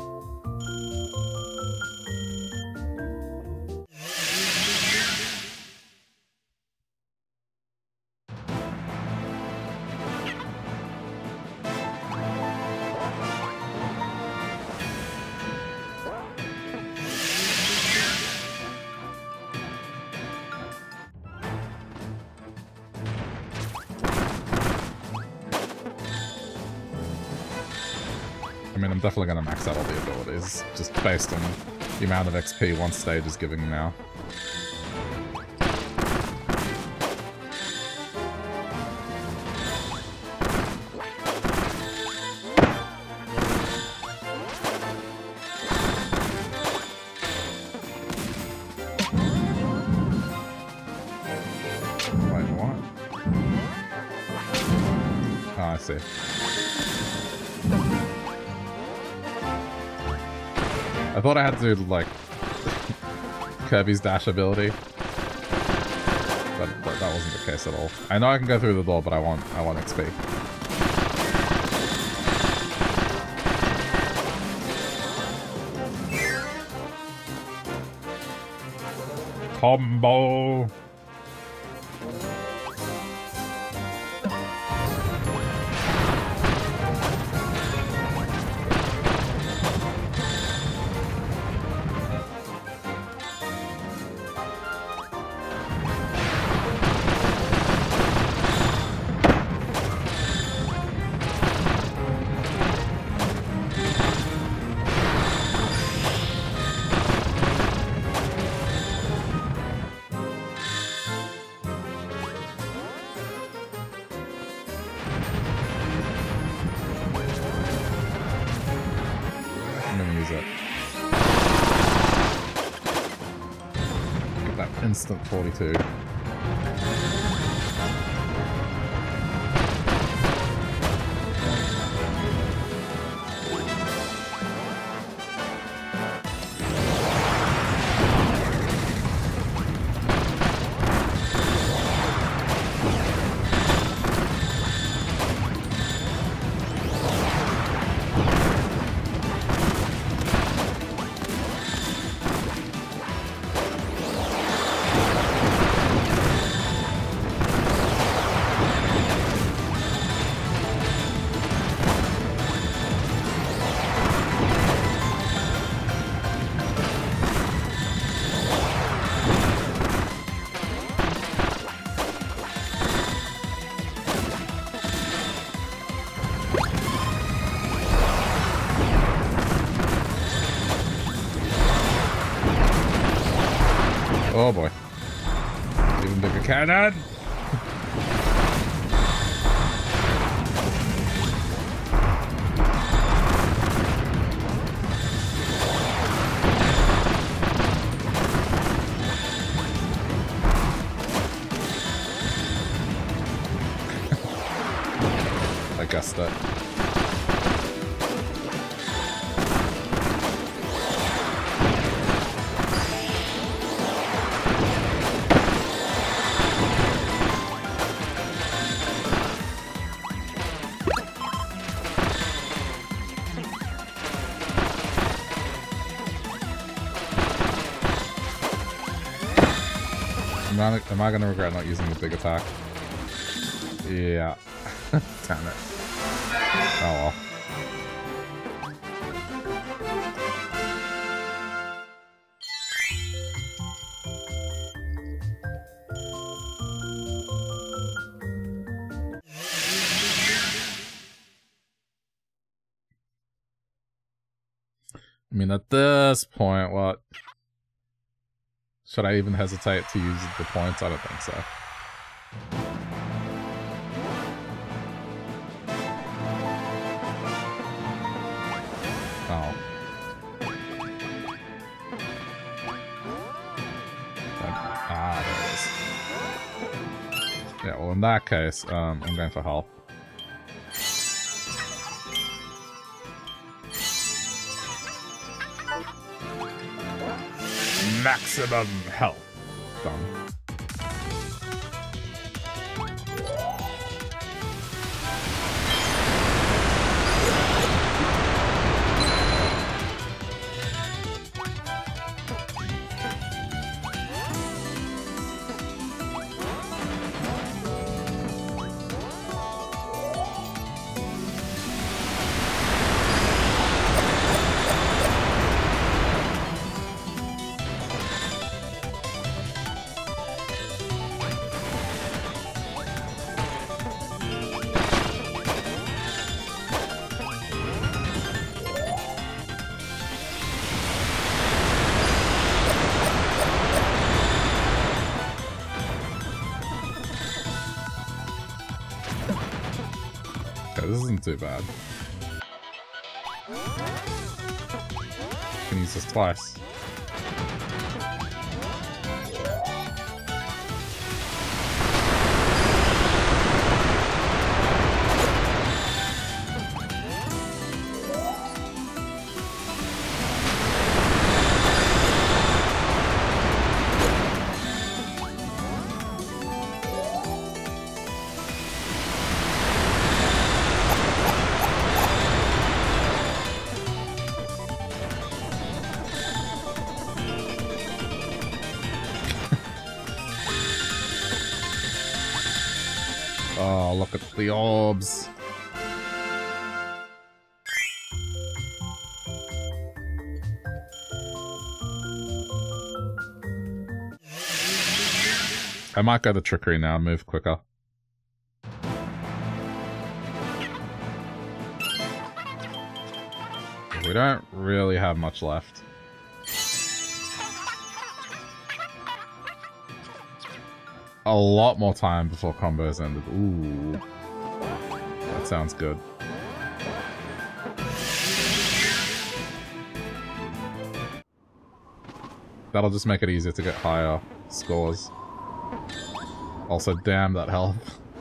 I mean, I'm definitely going to max out all the abilities, just based on the amount of X P one stage is giving now. Wait, what? Oh, I see. I thought I had to do, like, Kirby's dash ability, but, but that wasn't the case at all. I know I can go through the door, but I want, I want X P. Combo! use it. Get that instant forty-two. Oh boy. Even bigger cannon! I guessed it. Am I gonna regret not using the big attack? Yeah. Damn it. Oh well. I mean, at this point, what? Should I even hesitate to use the points? I don't think so. Oh. Ah, there it is. Yeah, well in that case, um, I'm going for health. Maximum health. Done. This isn't too bad. Can use this twice. Oh, look at the orbs. I might go the trickery now, move quicker. We don't really have much left. A lot more time before combos ended. Ooh. That sounds good. That'll just make it easier to get higher scores. Also, damn that health.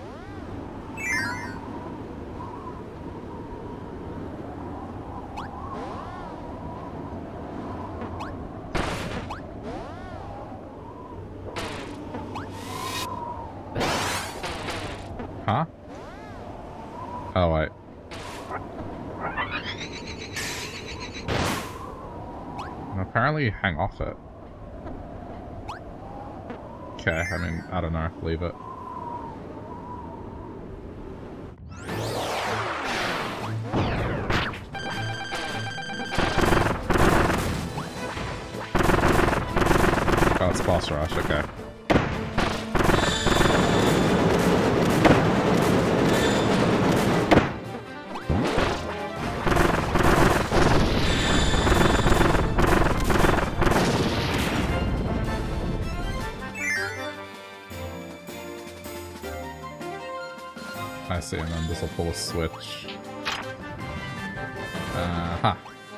Huh? Oh, wait. And apparently hang off it. Okay, I mean, I don't know. Leave it. Oh, it's boss rush, okay. I see, and then this will pull a switch. Uh-huh.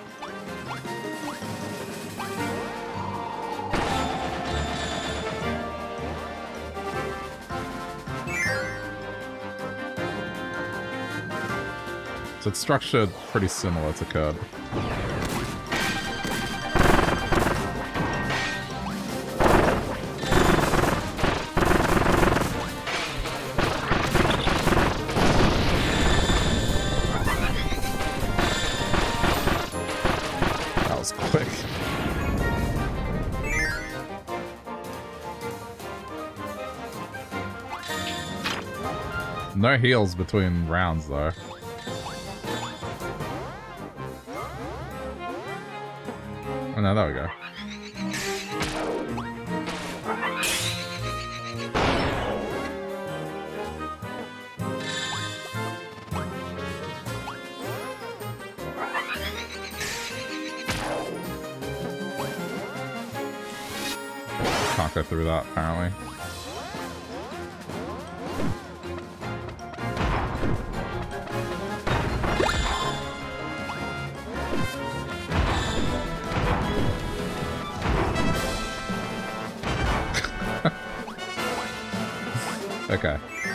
So it's structured pretty similar to Curb. That was quick. No heals between rounds, though. Oh, no, there we go. Can't go through that, apparently. Okay.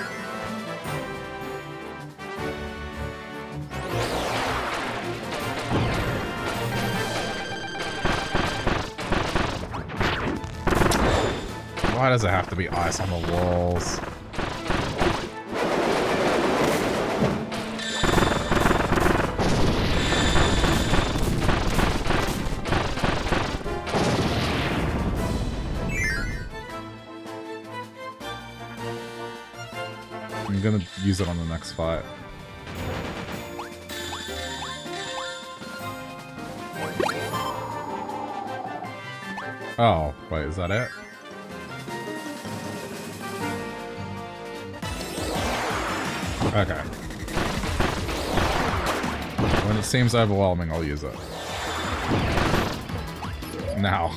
Why does it have to be ice on the walls? I'm gonna use it on the next fight. Oh, wait, is that it? Okay. When it seems overwhelming, I'll use it. Now.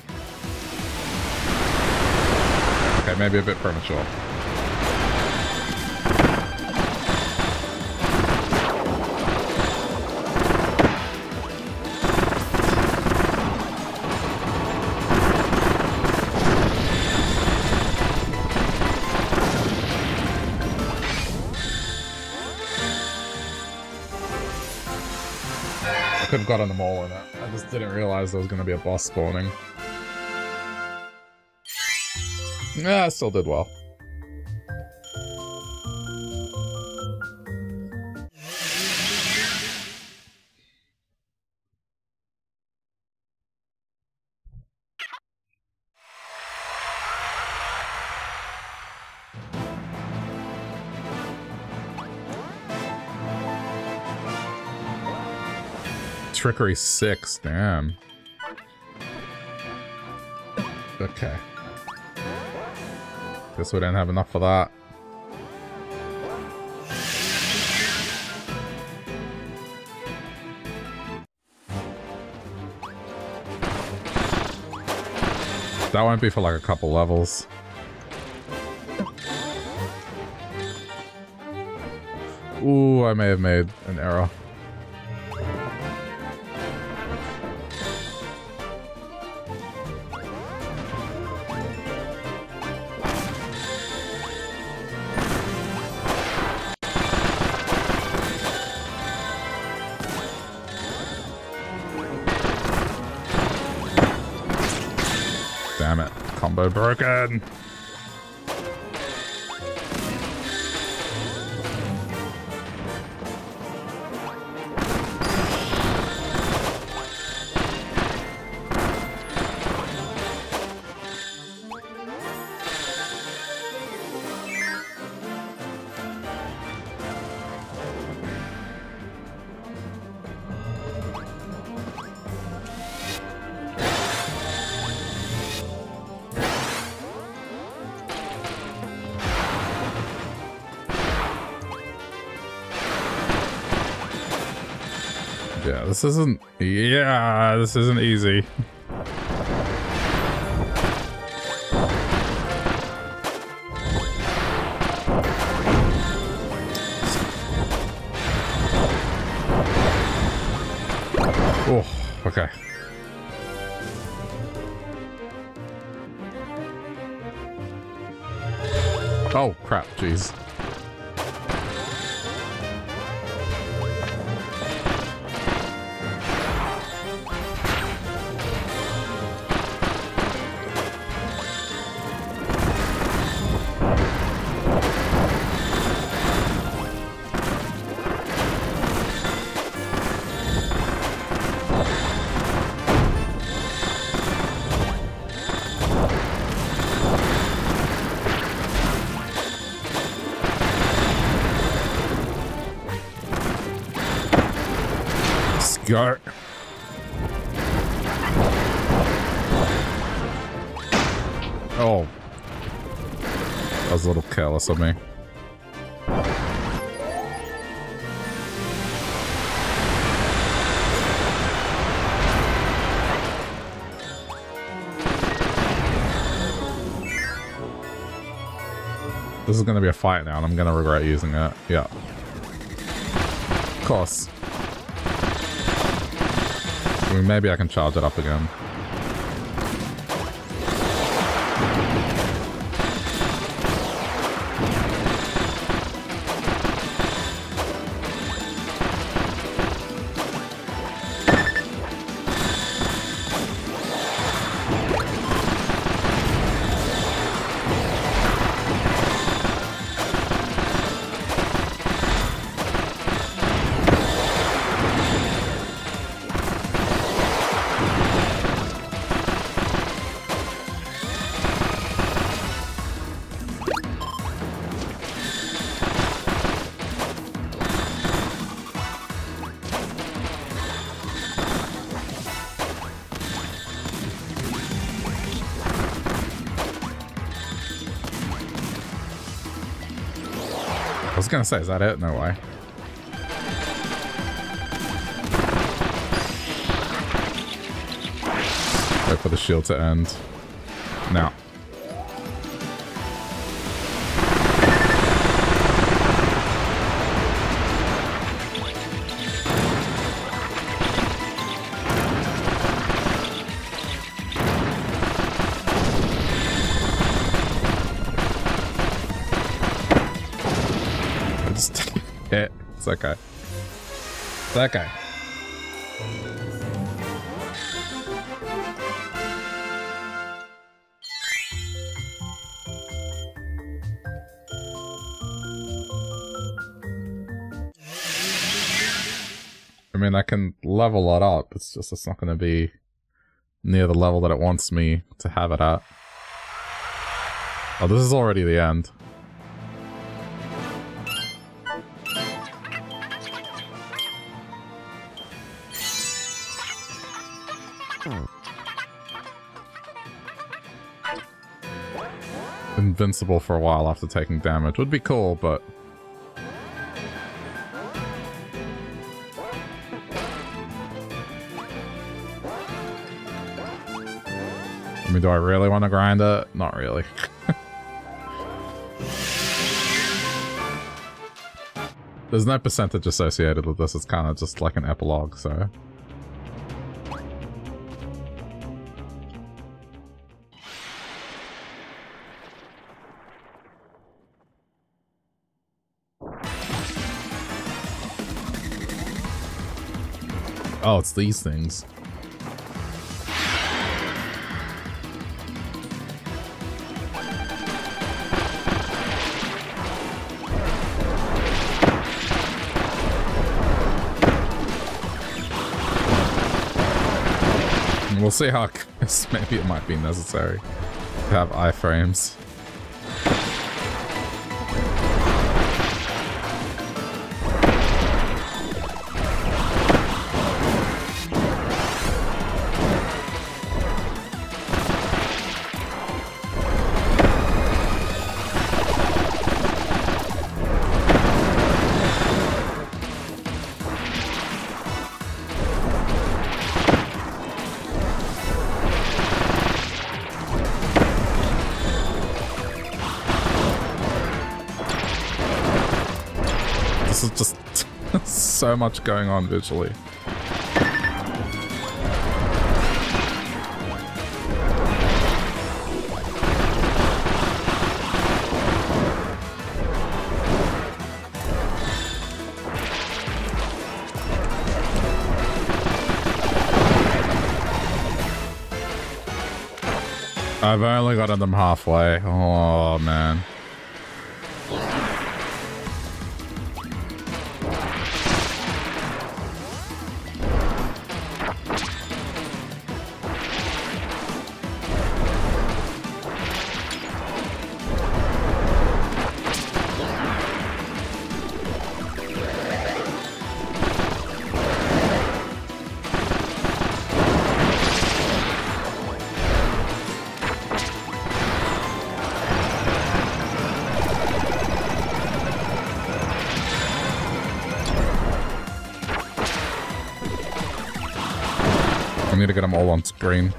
Okay, maybe a bit premature. Could have gotten them all in it. I just didn't realize there was going to be a boss spawning. Yeah, I still did well. Trickery six, damn. Okay. Guess we didn't have enough for that. That won't be for like a couple levels. Ooh, I may have made an error. combo broken. Yeah, this isn't... Yeah, this isn't easy. Oh, okay. Oh, crap, jeez. Go. Oh. That was a little careless of me. This is going to be a fight now, and I'm going to regret using it. Yeah. Of course. I mean, maybe I can charge it up again. I was gonna say, is that it? No way. Wait for the shield to end. Now. It's okay. It's okay. I mean, I can level it up. It's just it's not going to be near the level that it wants me to have it at. Oh, this is already the end. Invincible for a while after taking damage would be cool, but I mean, do I really want to grind it? Not really. There's no percentage associated with this, it's kind of just like an epilogue, so... Oh, it's these things. We'll see how it goes. Maybe it might be necessary to have iframes. So much going on visually. I've only gotten them halfway. Oh man. I need to get them all on screen.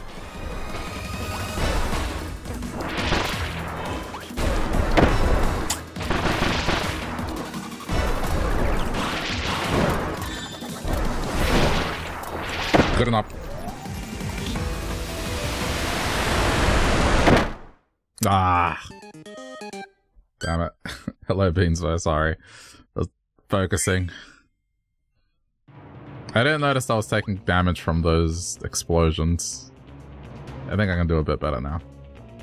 Good enough. Ah. Damn it. Hello, Beansvo, sorry. I was focusing. I didn't notice I was taking damage from those explosions. I think I can do a bit better now.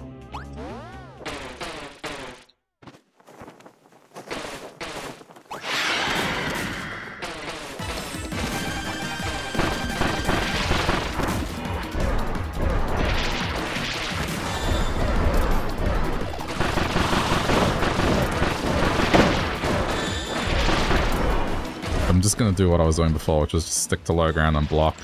I'm just gonna do what I was doing before, which was just stick to low ground and block.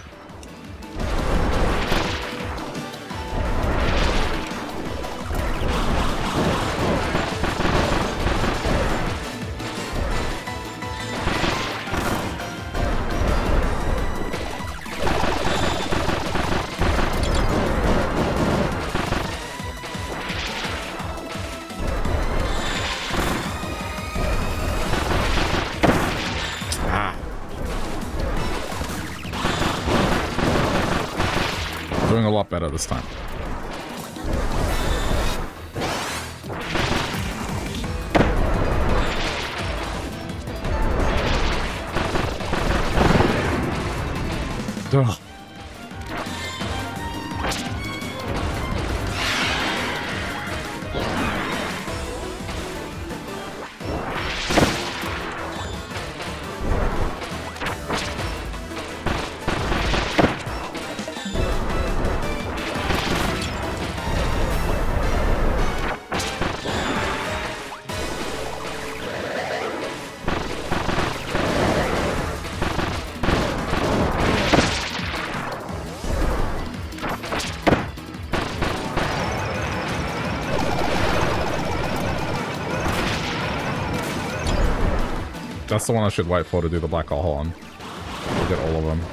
Doing a lot better this time. Ugh. That's the one I should wait for to do the black hole on. We'll get all of them.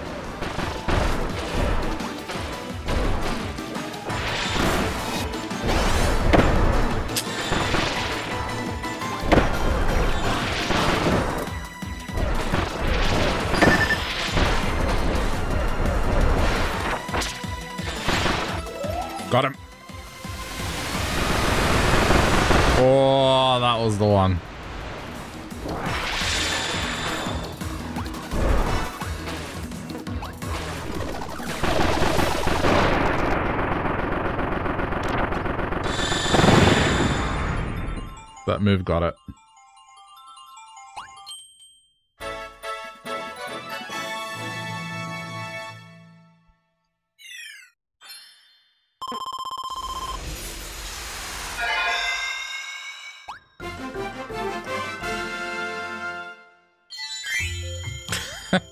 Got him. Oh, that was the one. That move got it.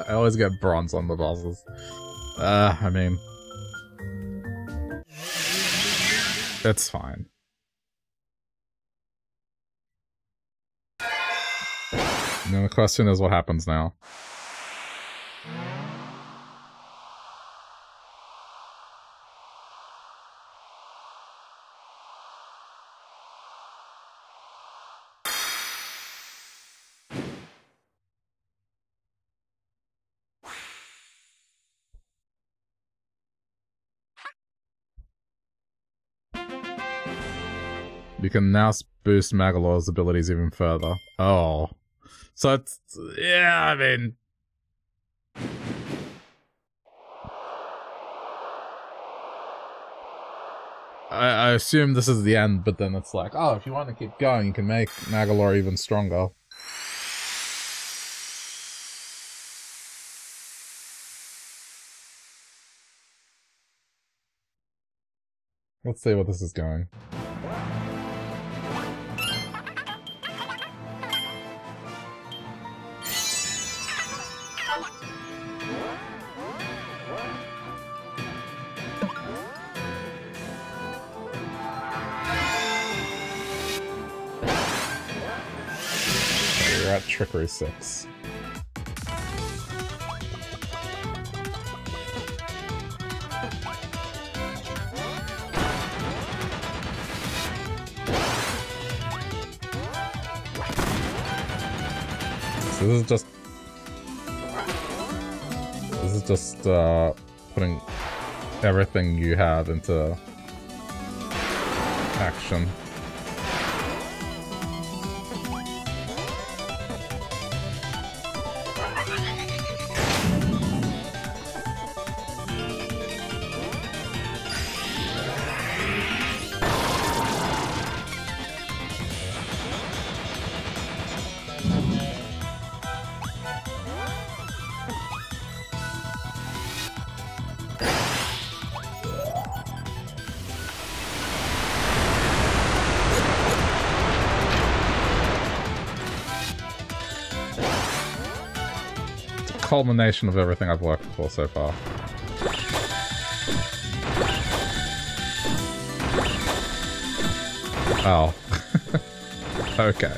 I always get bronze on the bosses. Uh, I mean... It's fine. And then the question is what happens now. You can now boost Magolor's abilities even further. Oh. So it's... yeah, I mean... I, I assume this is the end, but then it's like, oh, if you want to keep going, you can make Magolor even stronger. Let's see what this is going. We're at Trickery six. So this is just... This is just, uh, putting everything you have into action. Culmination of everything I've worked for so far. Oh. Okay.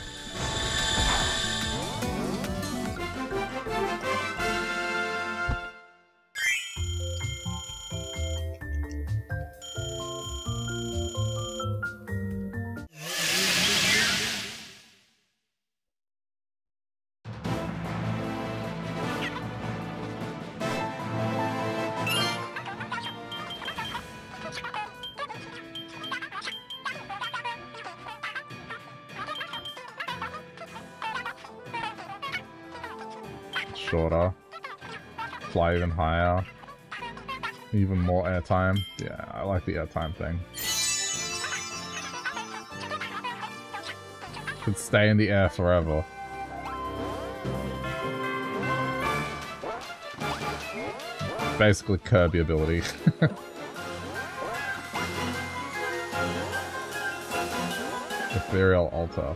Shorter. Fly even higher. Even more airtime. Yeah, I like the airtime thing. Could stay in the air forever. Basically Kirby ability. Ethereal Altar.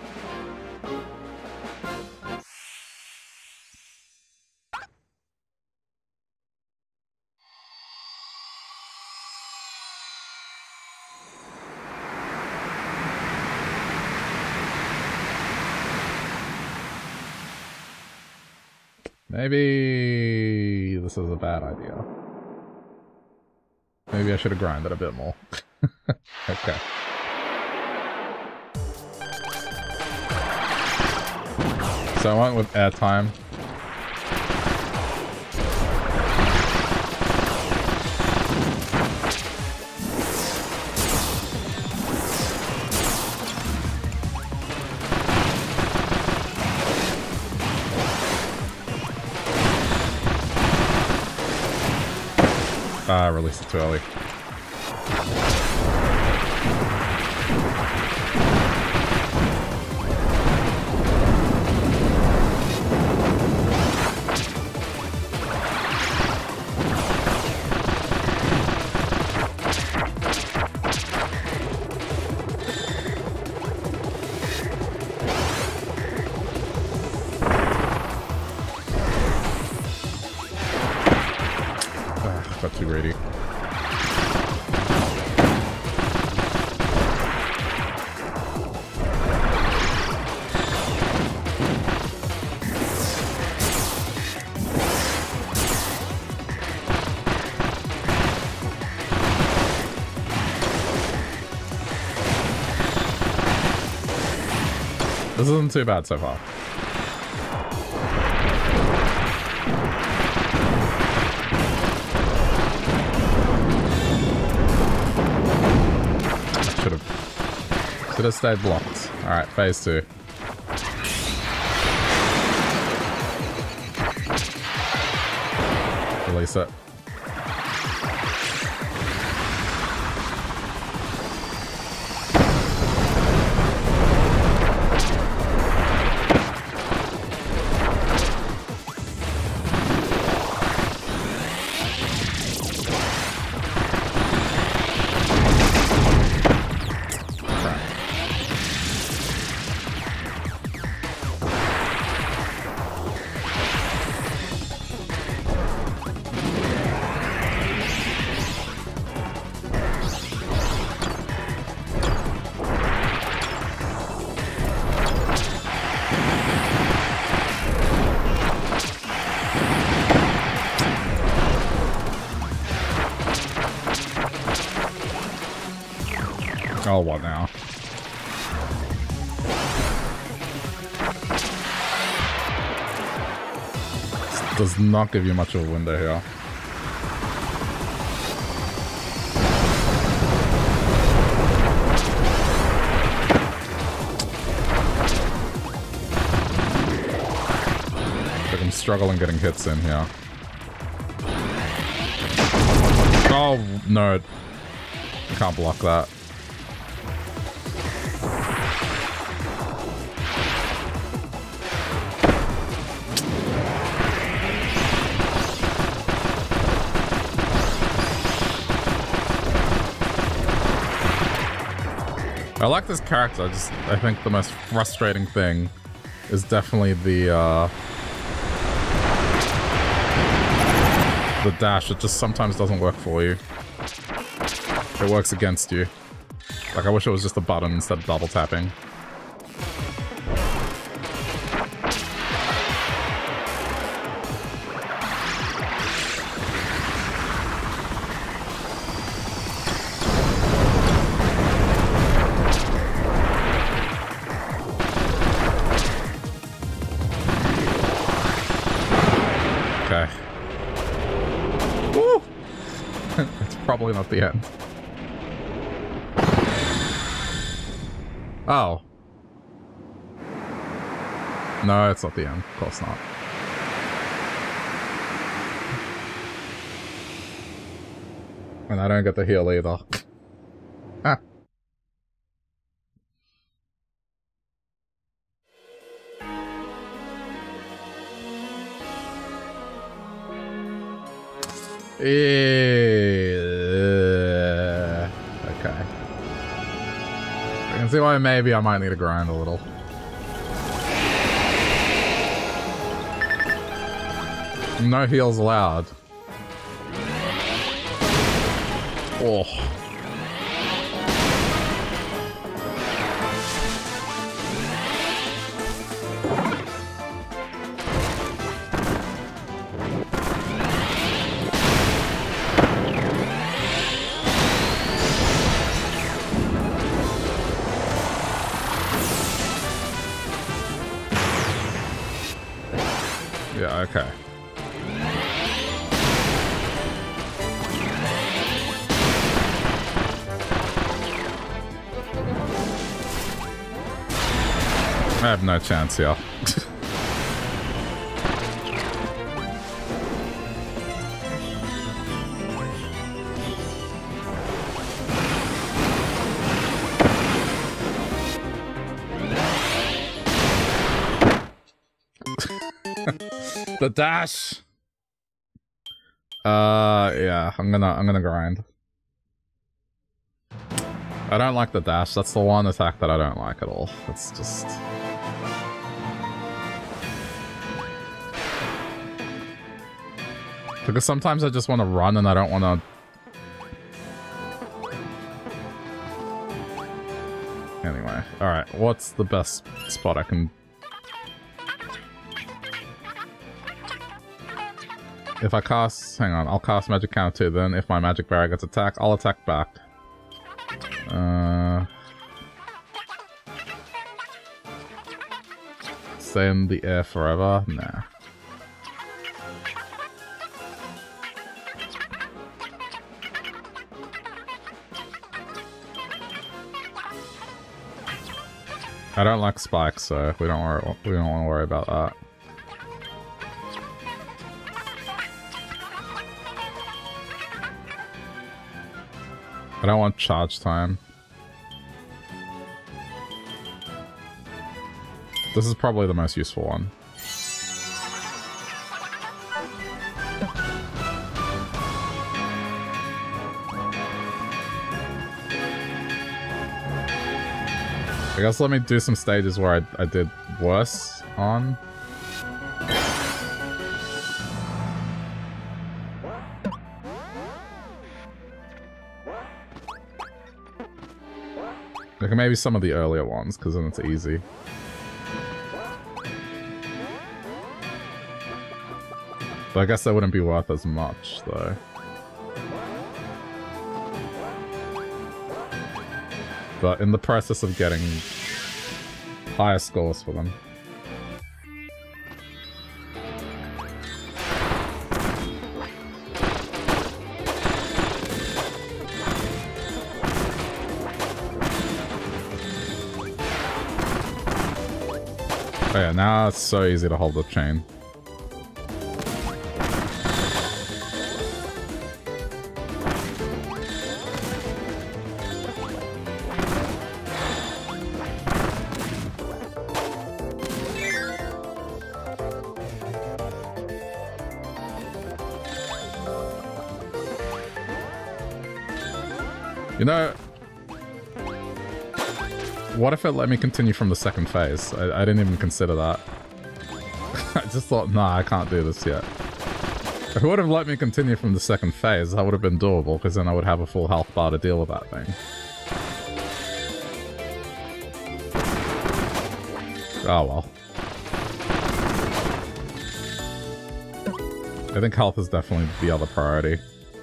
Maybe this is a bad idea. Maybe I should have grinded a bit more. Okay. So I went with airtime. Ah, I released it too early. got too greedy. This isn't too bad so far. Should have. Should have stayed blocked. Alright, phase two. Release it. Oh, what now? This does not give you much of a window here. Like I'm struggling getting hits in here. Oh, no. I can't block that. I like this character, I just I think the most frustrating thing is definitely the uh the dash. It just sometimes doesn't work for you. It works against you. Like I wish it was just a button instead of double tapping. Probably not the end. Oh. No, it's not the end. Of course not. And I don't get the heal either. Ah. Yeah. Okay. I can see why maybe I might need to grind a little. No heals allowed. Oh. Yeah, okay. I have no chance here. The dash. Uh, yeah, I'm gonna, I'm gonna grind. I don't like the dash. That's the one attack that I don't like at all. It's just. Because sometimes I just want to run and I don't want to... Anyway, alright, what's the best spot I can... If I cast... Hang on, I'll cast Magic Counter two, then if my Magic Barrier gets attacked, I'll attack back. Uh... Stay in the air forever? Nah. I don't like spikes, so we don't worry, we don't want to worry about that. I don't want charge time. This is probably the most useful one. I guess let me do some stages where I, I did worse on. Like maybe some of the earlier ones, because then it's easy. But I guess that wouldn't be worth as much, though. But in the process of getting higher scores for them. Oh yeah, now it's so easy to hold the chain. You know, what if it let me continue from the second phase? I, I didn't even consider that. I just thought, nah, I can't do this yet. If it would have let me continue from the second phase, that would have been doable, because then I would have a full health bar to deal with that thing. Oh well. I think health is definitely the other priority.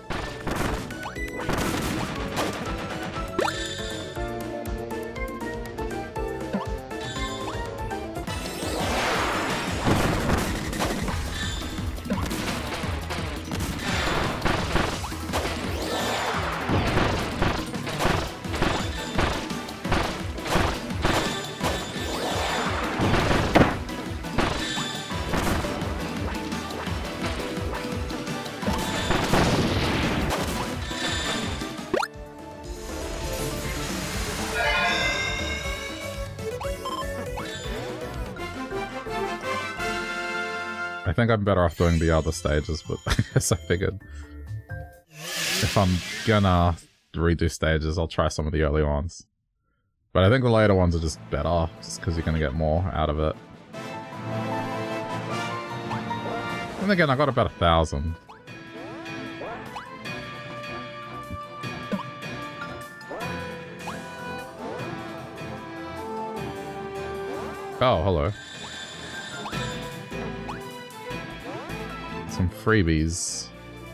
I think I'm better off doing the other stages, but I guess I figured if I'm gonna redo stages, I'll try some of the early ones. But I think the later ones are just better, just because you're gonna get more out of it. And again, I got about a thousand. Oh, hello. Some freebies.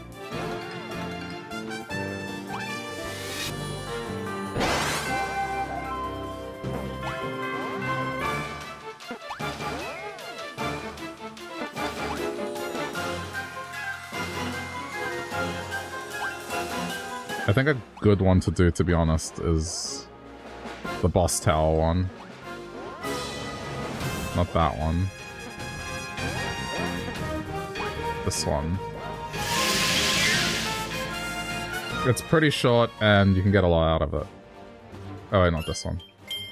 I think a good one to do, to be honest, is the boss tower one. Not that one. This one. It's pretty short and you can get a lot out of it. Oh wait, not this one.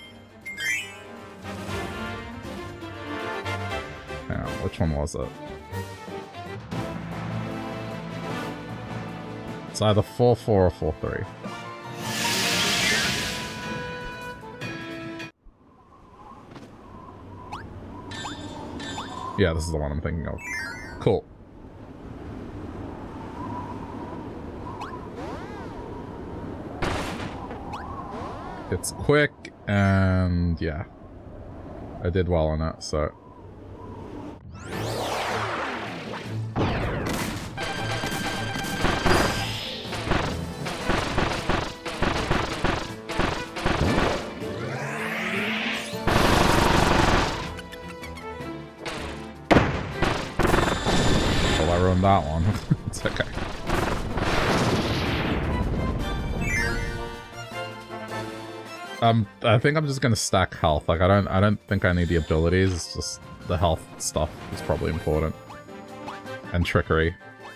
Hang on, which one was it? It's either four four or four three. Yeah, this is the one I'm thinking of. Cool. It's quick, and yeah. I did well on it, so... Well, I ruined that one. It's okay. Um, I think I'm just gonna stack health. Like, I don't, I don't think I need the abilities. It's just the health stuff is probably important, and trickery.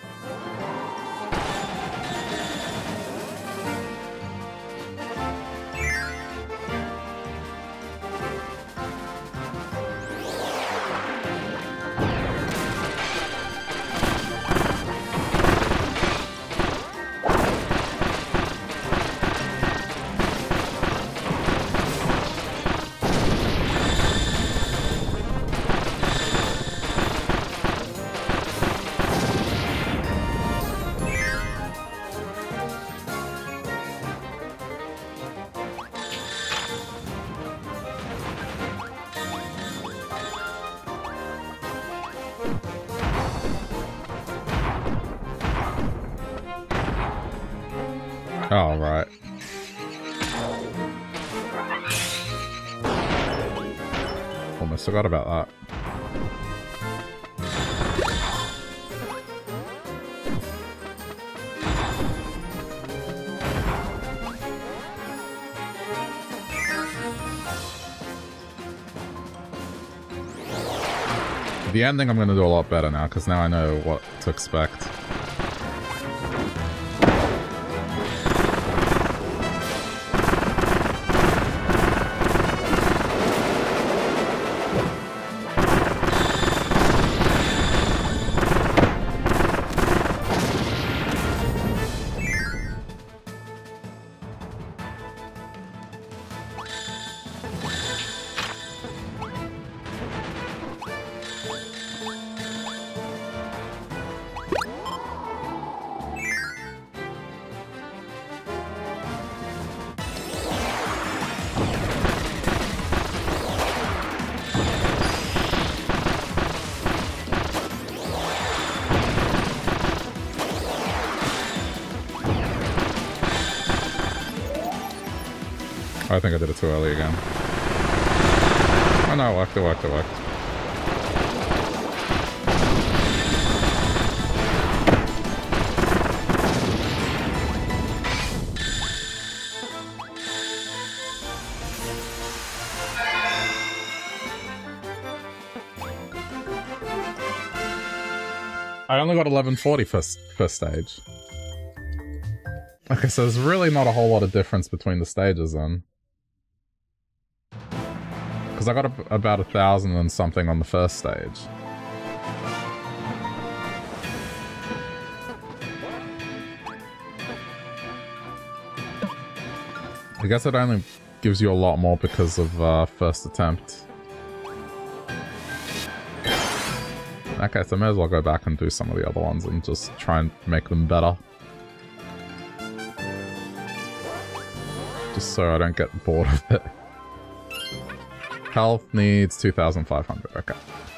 Oh, right. Almost forgot about that. The ending I'm going to do a lot better now, because now I know what to expect. I think I did it too early again. Oh no, it worked, it worked, it worked. I only got eleven forty first, first stage. Okay, so there's really not a whole lot of difference between the stages then. Because I got a, about a thousand and something on the first stage. I guess it only gives you a lot more because of uh, first attempt. Okay, so I may as well go back and do some of the other ones and just try and make them better. Just so I don't get bored of it. Health needs two thousand five hundred, okay.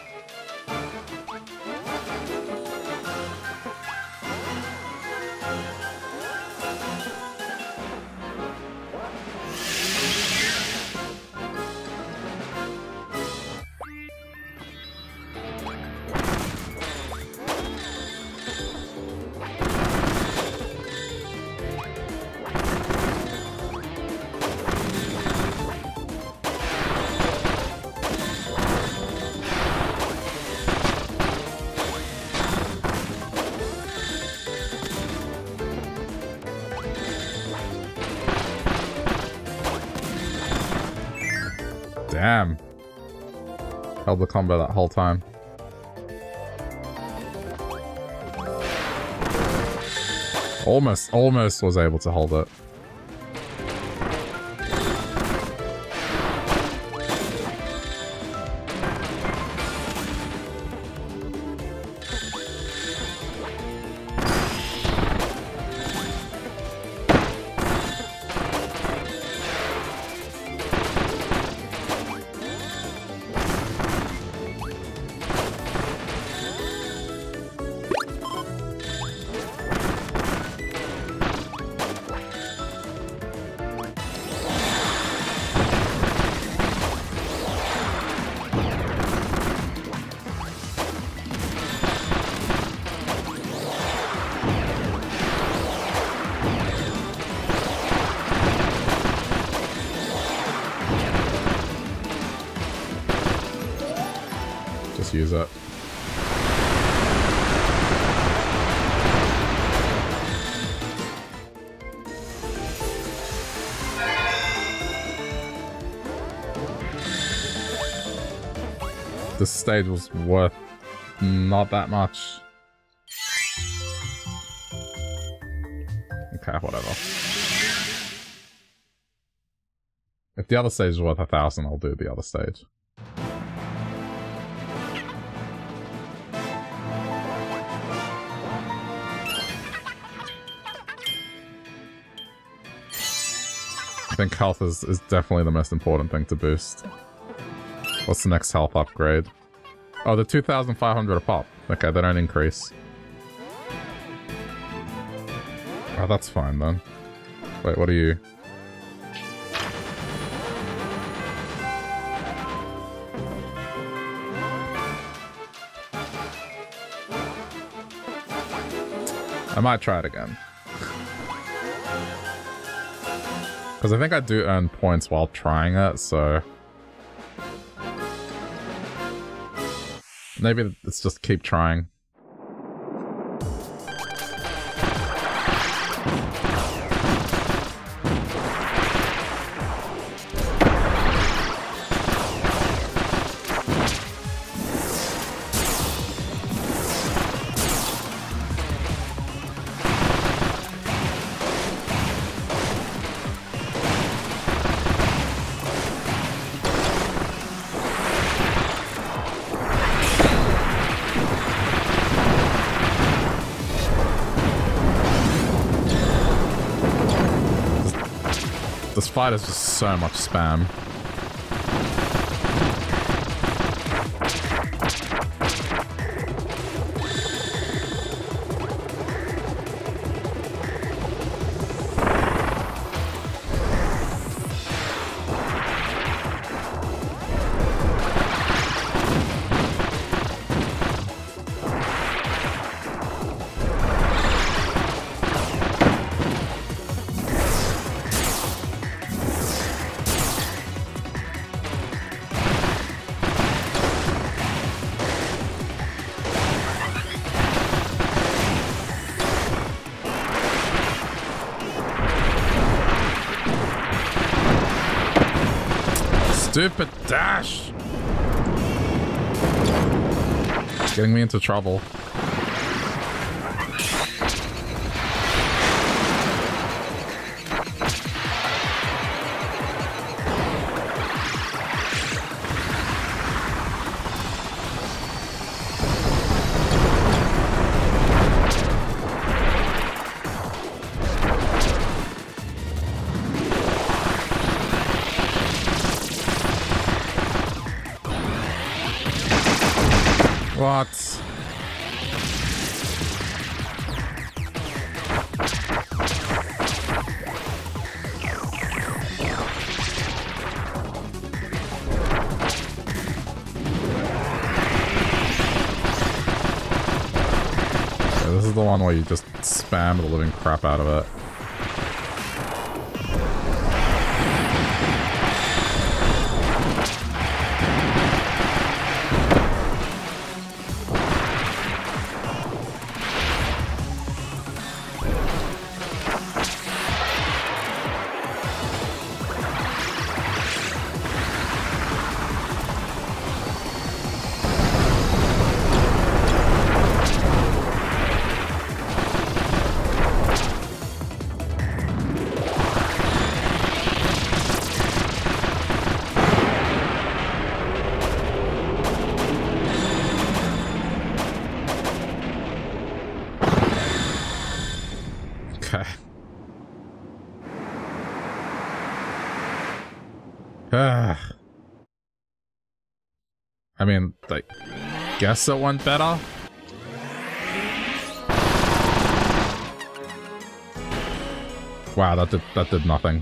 Damn. Held the combo that whole time. Almost, almost was able to hold it. just use it. This stage was worth not that much. Okay, whatever. If the other stage is worth a thousand, I'll do the other stage. I think health is, is definitely the most important thing to boost. What's the next health upgrade? Oh, the two thousand five hundred a pop. Okay, they don't increase. Oh, that's fine then. Wait, what are you? I might try it again. Because I think I do earn points while trying it, so... Maybe let's just keep trying. This fight is just so much spam. Stupid dash! Getting me into trouble. What? Yeah, this is the one where you just spam the living crap out of it. I mean, I guess it went better. Wow, that did that did nothing.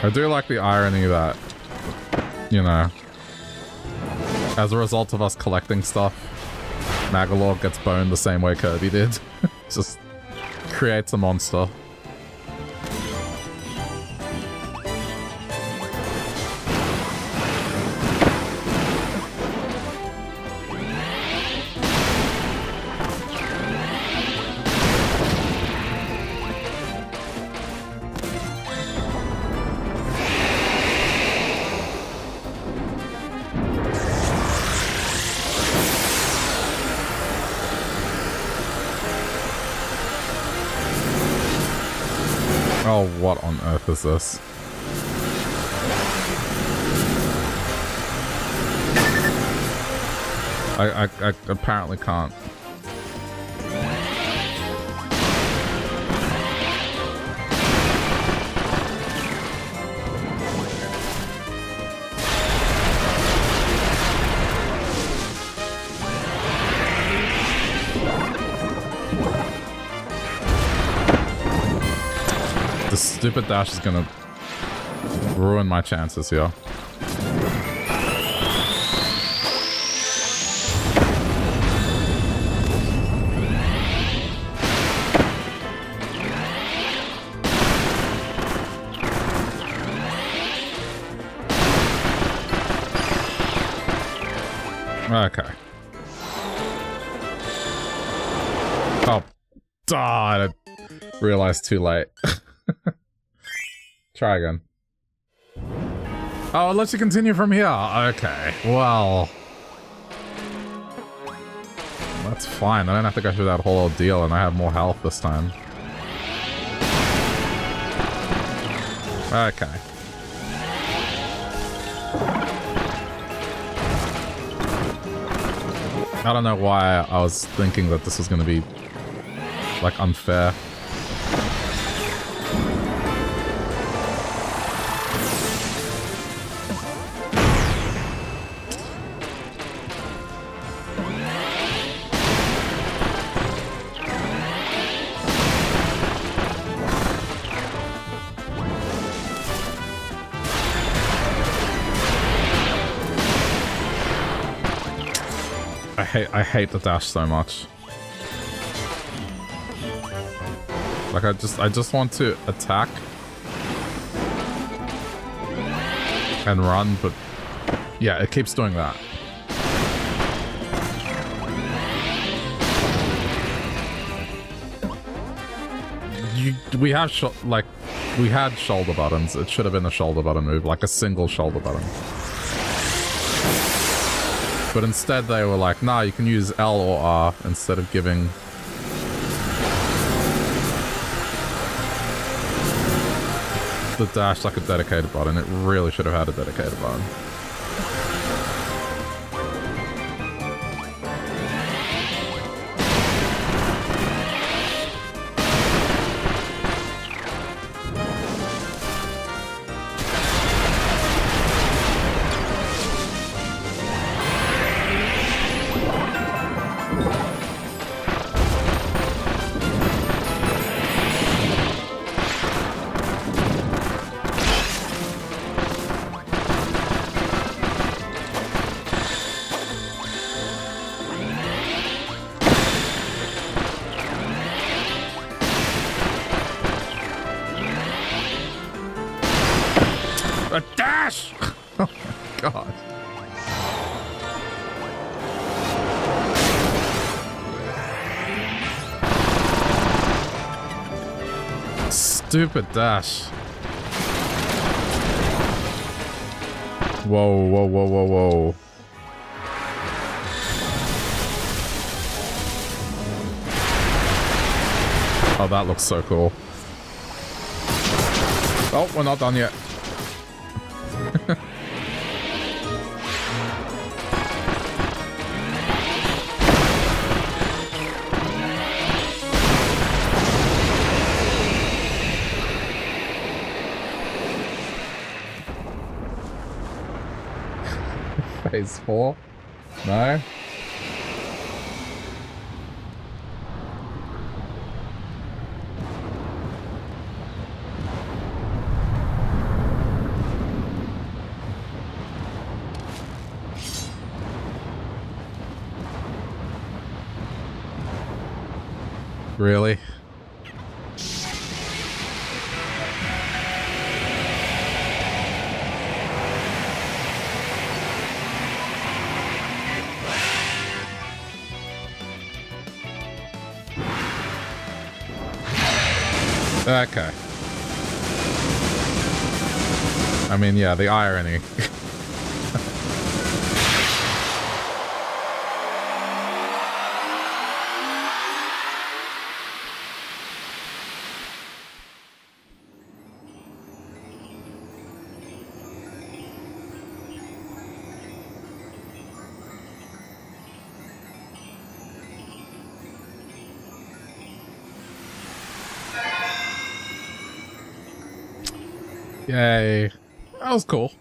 I do like the irony that, you know, as a result of us collecting stuff, Magolor gets boned the same way Kirby did. Just creates a monster. Oh, what on earth is this? I, I, I apparently can't. This stupid dash is gonna ruin my chances here. Okay. Oh, oh I realized too late. Try again. Oh, it lets you continue from here. Okay, well... that's fine. I don't have to go through that whole ordeal, and I have more health this time. Okay. I don't know why I was thinking that this was going to be, like, unfair. I hate, I hate the dash so much. Like, I just, I just want to attack and run, but yeah, it keeps doing that. You, we have, sh like, we had shoulder buttons. It should have been a shoulder button move, like a single shoulder button. But instead they were like, nah, you can use L or R instead of giving... the dash like a dedicated button. It really should have had a dedicated button. Stupid dash. Whoa, whoa, whoa, whoa, whoa. Oh, that looks so cool. Oh, we're not done yet. Phase four? No? Really? Okay. I mean, yeah, the irony. Yay. That was cool.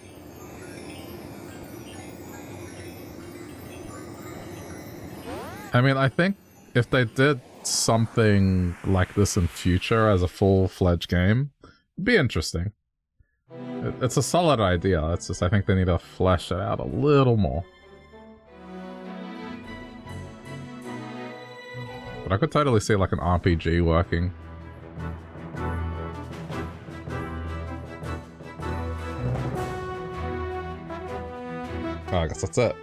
I mean, I think if they did something like this in future as a full-fledged game, it'd be interesting. It, it's a solid idea. It's just I think they need to flesh it out a little more. But I could totally see like an R P G working. Oh, I guess that's it.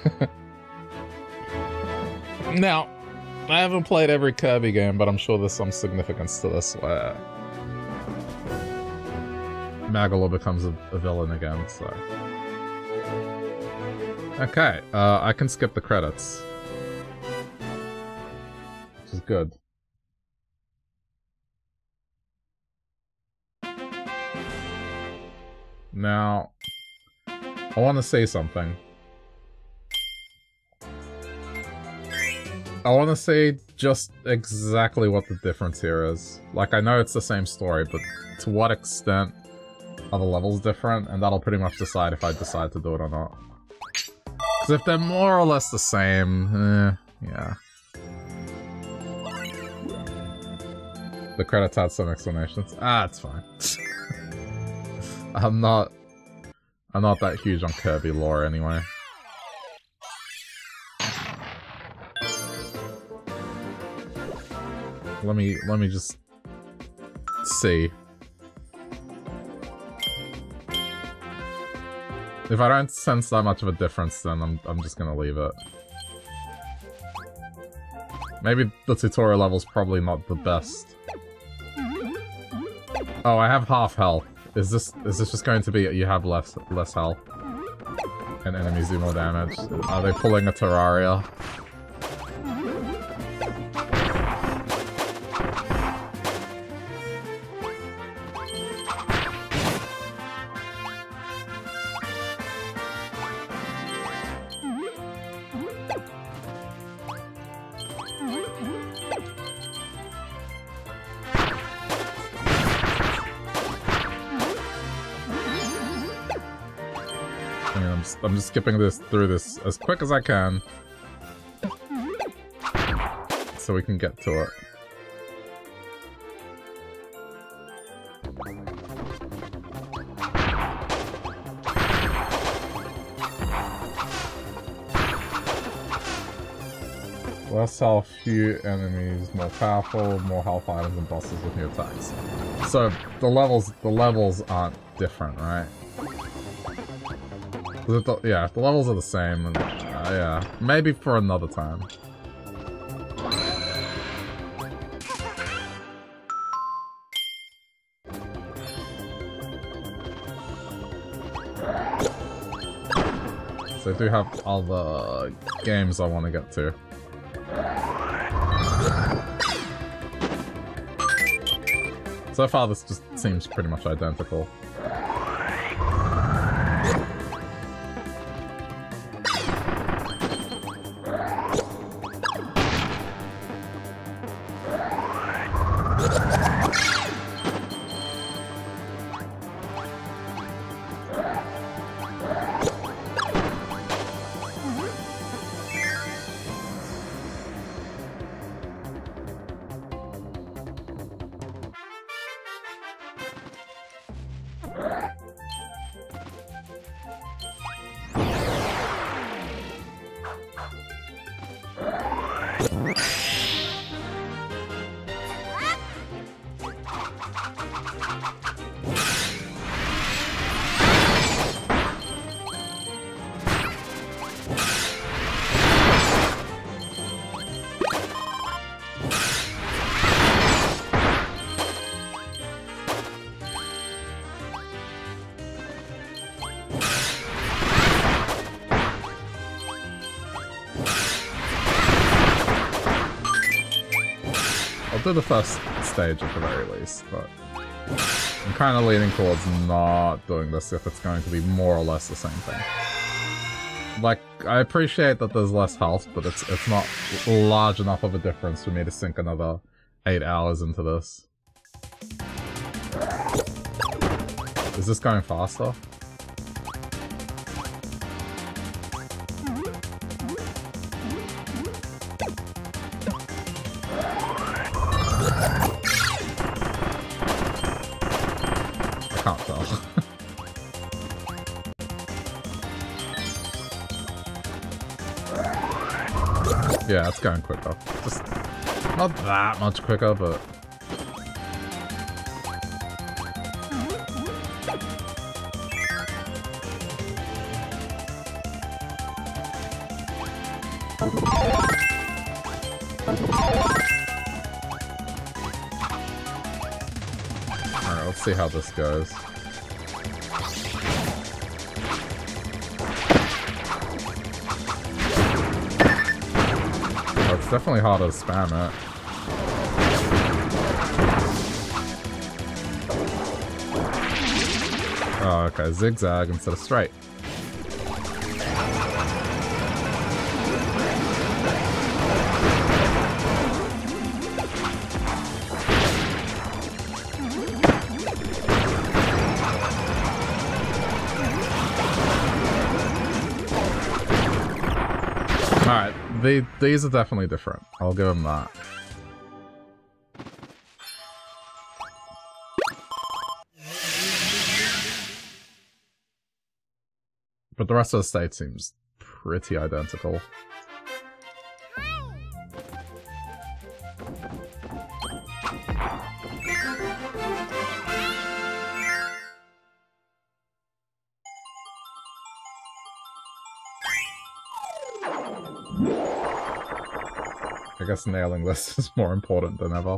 Now, I haven't played every Kirby game, but I'm sure there's some significance to this where Magolor becomes a, a villain again, so... Okay, uh, I can skip the credits. Which is good. Now, I want to say something. I want to say just exactly what the difference here is. Like, I know it's the same story, but to what extent are the levels different? And that'll pretty much decide if I decide to do it or not. Because if they're more or less the same, eh, yeah. The credits had some explanations. Ah, it's fine. I'm not... I'm not that huge on Kirby lore anyway. Let me, let me just see. If I don't sense that much of a difference, then I'm, I'm just gonna leave it. Maybe the tutorial level's probably not the best. Oh, I have half health. Is this, is this just going to be you have less, less health? And enemies do more damage? Are they pulling a Terraria? I'm just skipping this through this as quick as I can, so we can get to it. Less health, few enemies, more powerful, more health items and bosses with new attacks. So the levels, the levels aren't different, right? The, yeah, if the levels are the same, then, uh, yeah, maybe for another time. So I do have other games I want to get to. So far, this just seems pretty much identical. do the first stage at the very least, but I'm kind of leaning towards not doing this if it's going to be more or less the same thing. Like, I appreciate that there's less health, but it's it's not large enough of a difference for me to sink another eight hours into this. Is this going faster? I can't tell. Yeah, it's going quicker. Just not that much quicker, but... Alright, let's see how this goes. Oh, it's definitely harder to spam it. Oh, okay, zigzag instead of straight. Alright, the, these are definitely different. I'll give them that. But the rest of the state seems pretty identical. I guess nailing this is more important than ever.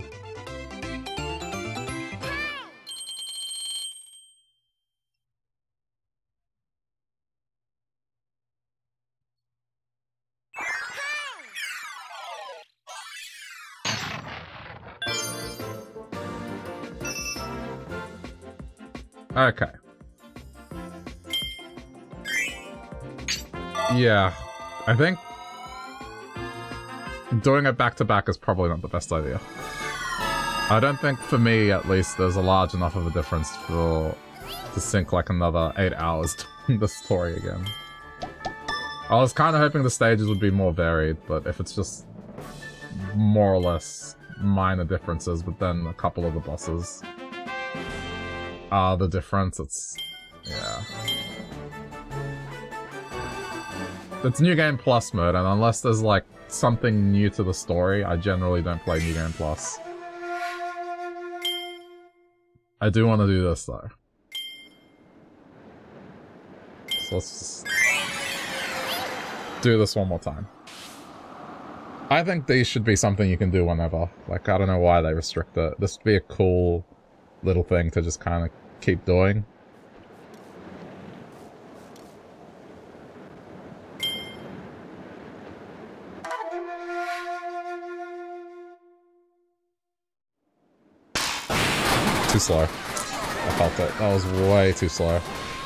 Okay. Yeah, I think doing it back to back is probably not the best idea. I don't think, for me at least, there's a large enough of a difference for to sink like another eight hours to the story again. I was kind of hoping the stages would be more varied, but if it's just more or less minor differences, but then a couple of the bosses are the difference, it's... yeah. It's New Game Plus mode, and unless there's like something new to the story, I generally don't play New Game Plus. I do want to do this though. So let's just do this one more time. I think these should be something you can do whenever. Like, I don't know why they restrict it. This would be a cool little thing to just kind of keep doing. Too slow. I felt it. That was way too slow.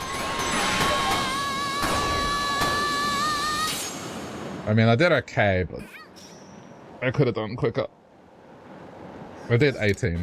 I mean, I did okay, but I could have done quicker. I did eighteen.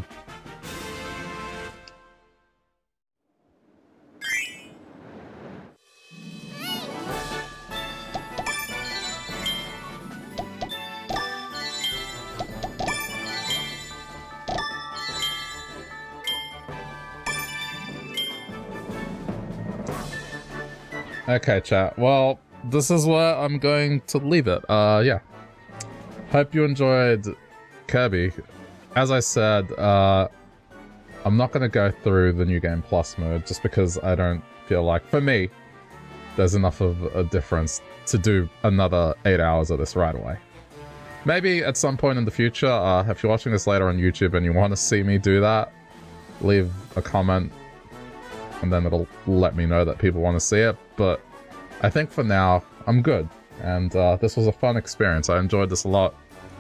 Okay, chat. Well, this is where I'm going to leave it. Uh, yeah. Hope you enjoyed Kirby. As I said, uh, I'm not going to go through the New Game Plus mode just because I don't feel like, for me, there's enough of a difference to do another eight hours of this right away. Maybe at some point in the future, uh, if you're watching this later on YouTube and you want to see me do that, leave a comment and then it'll let me know that people want to see it. But I think for now, I'm good. And uh, this was a fun experience. I enjoyed this a lot.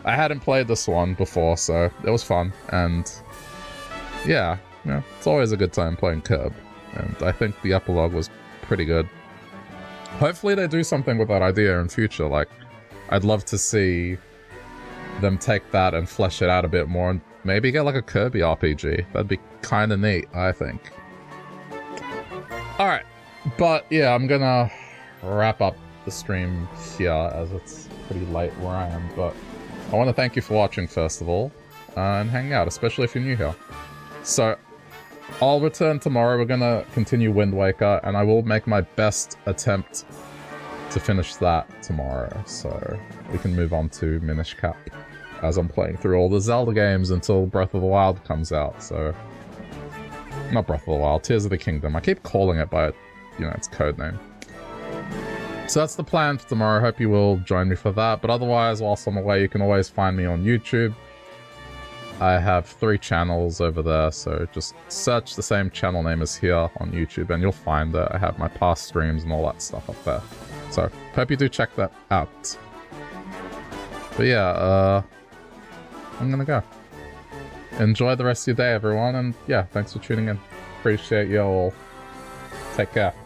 I hadn't played this one before, so it was fun. And yeah, you know, it's always a good time playing Curb. And I think the epilogue was pretty good. Hopefully they do something with that idea in future. Like, I'd love to see them take that and flesh it out a bit more and maybe get like a Kirby R P G. That'd be kind of neat, I think. Alright, but yeah, I'm gonna wrap up the stream here as it's pretty late where I am, but I want to thank you for watching first of all, uh, and hanging out, especially if you're new here. So, I'll return tomorrow. We're gonna continue Wind Waker, and I will make my best attempt to finish that tomorrow, so we can move on to Minish Cap as I'm playing through all the Zelda games until Breath of the Wild comes out, so... Not Breath of the Wild, Tears of the Kingdom. I keep calling it by, you know, its code name. So that's the plan for tomorrow. I hope you will join me for that, but otherwise, whilst I'm away, you can always find me on YouTube. I have three channels over there, so just search the same channel name as here on YouTube and you'll find that I have my past streams and all that stuff up there. So, hope you do check that out. But yeah, uh, I'm gonna go. Enjoy the rest of your day, everyone, and yeah, thanks for tuning in. Appreciate you all. Take care.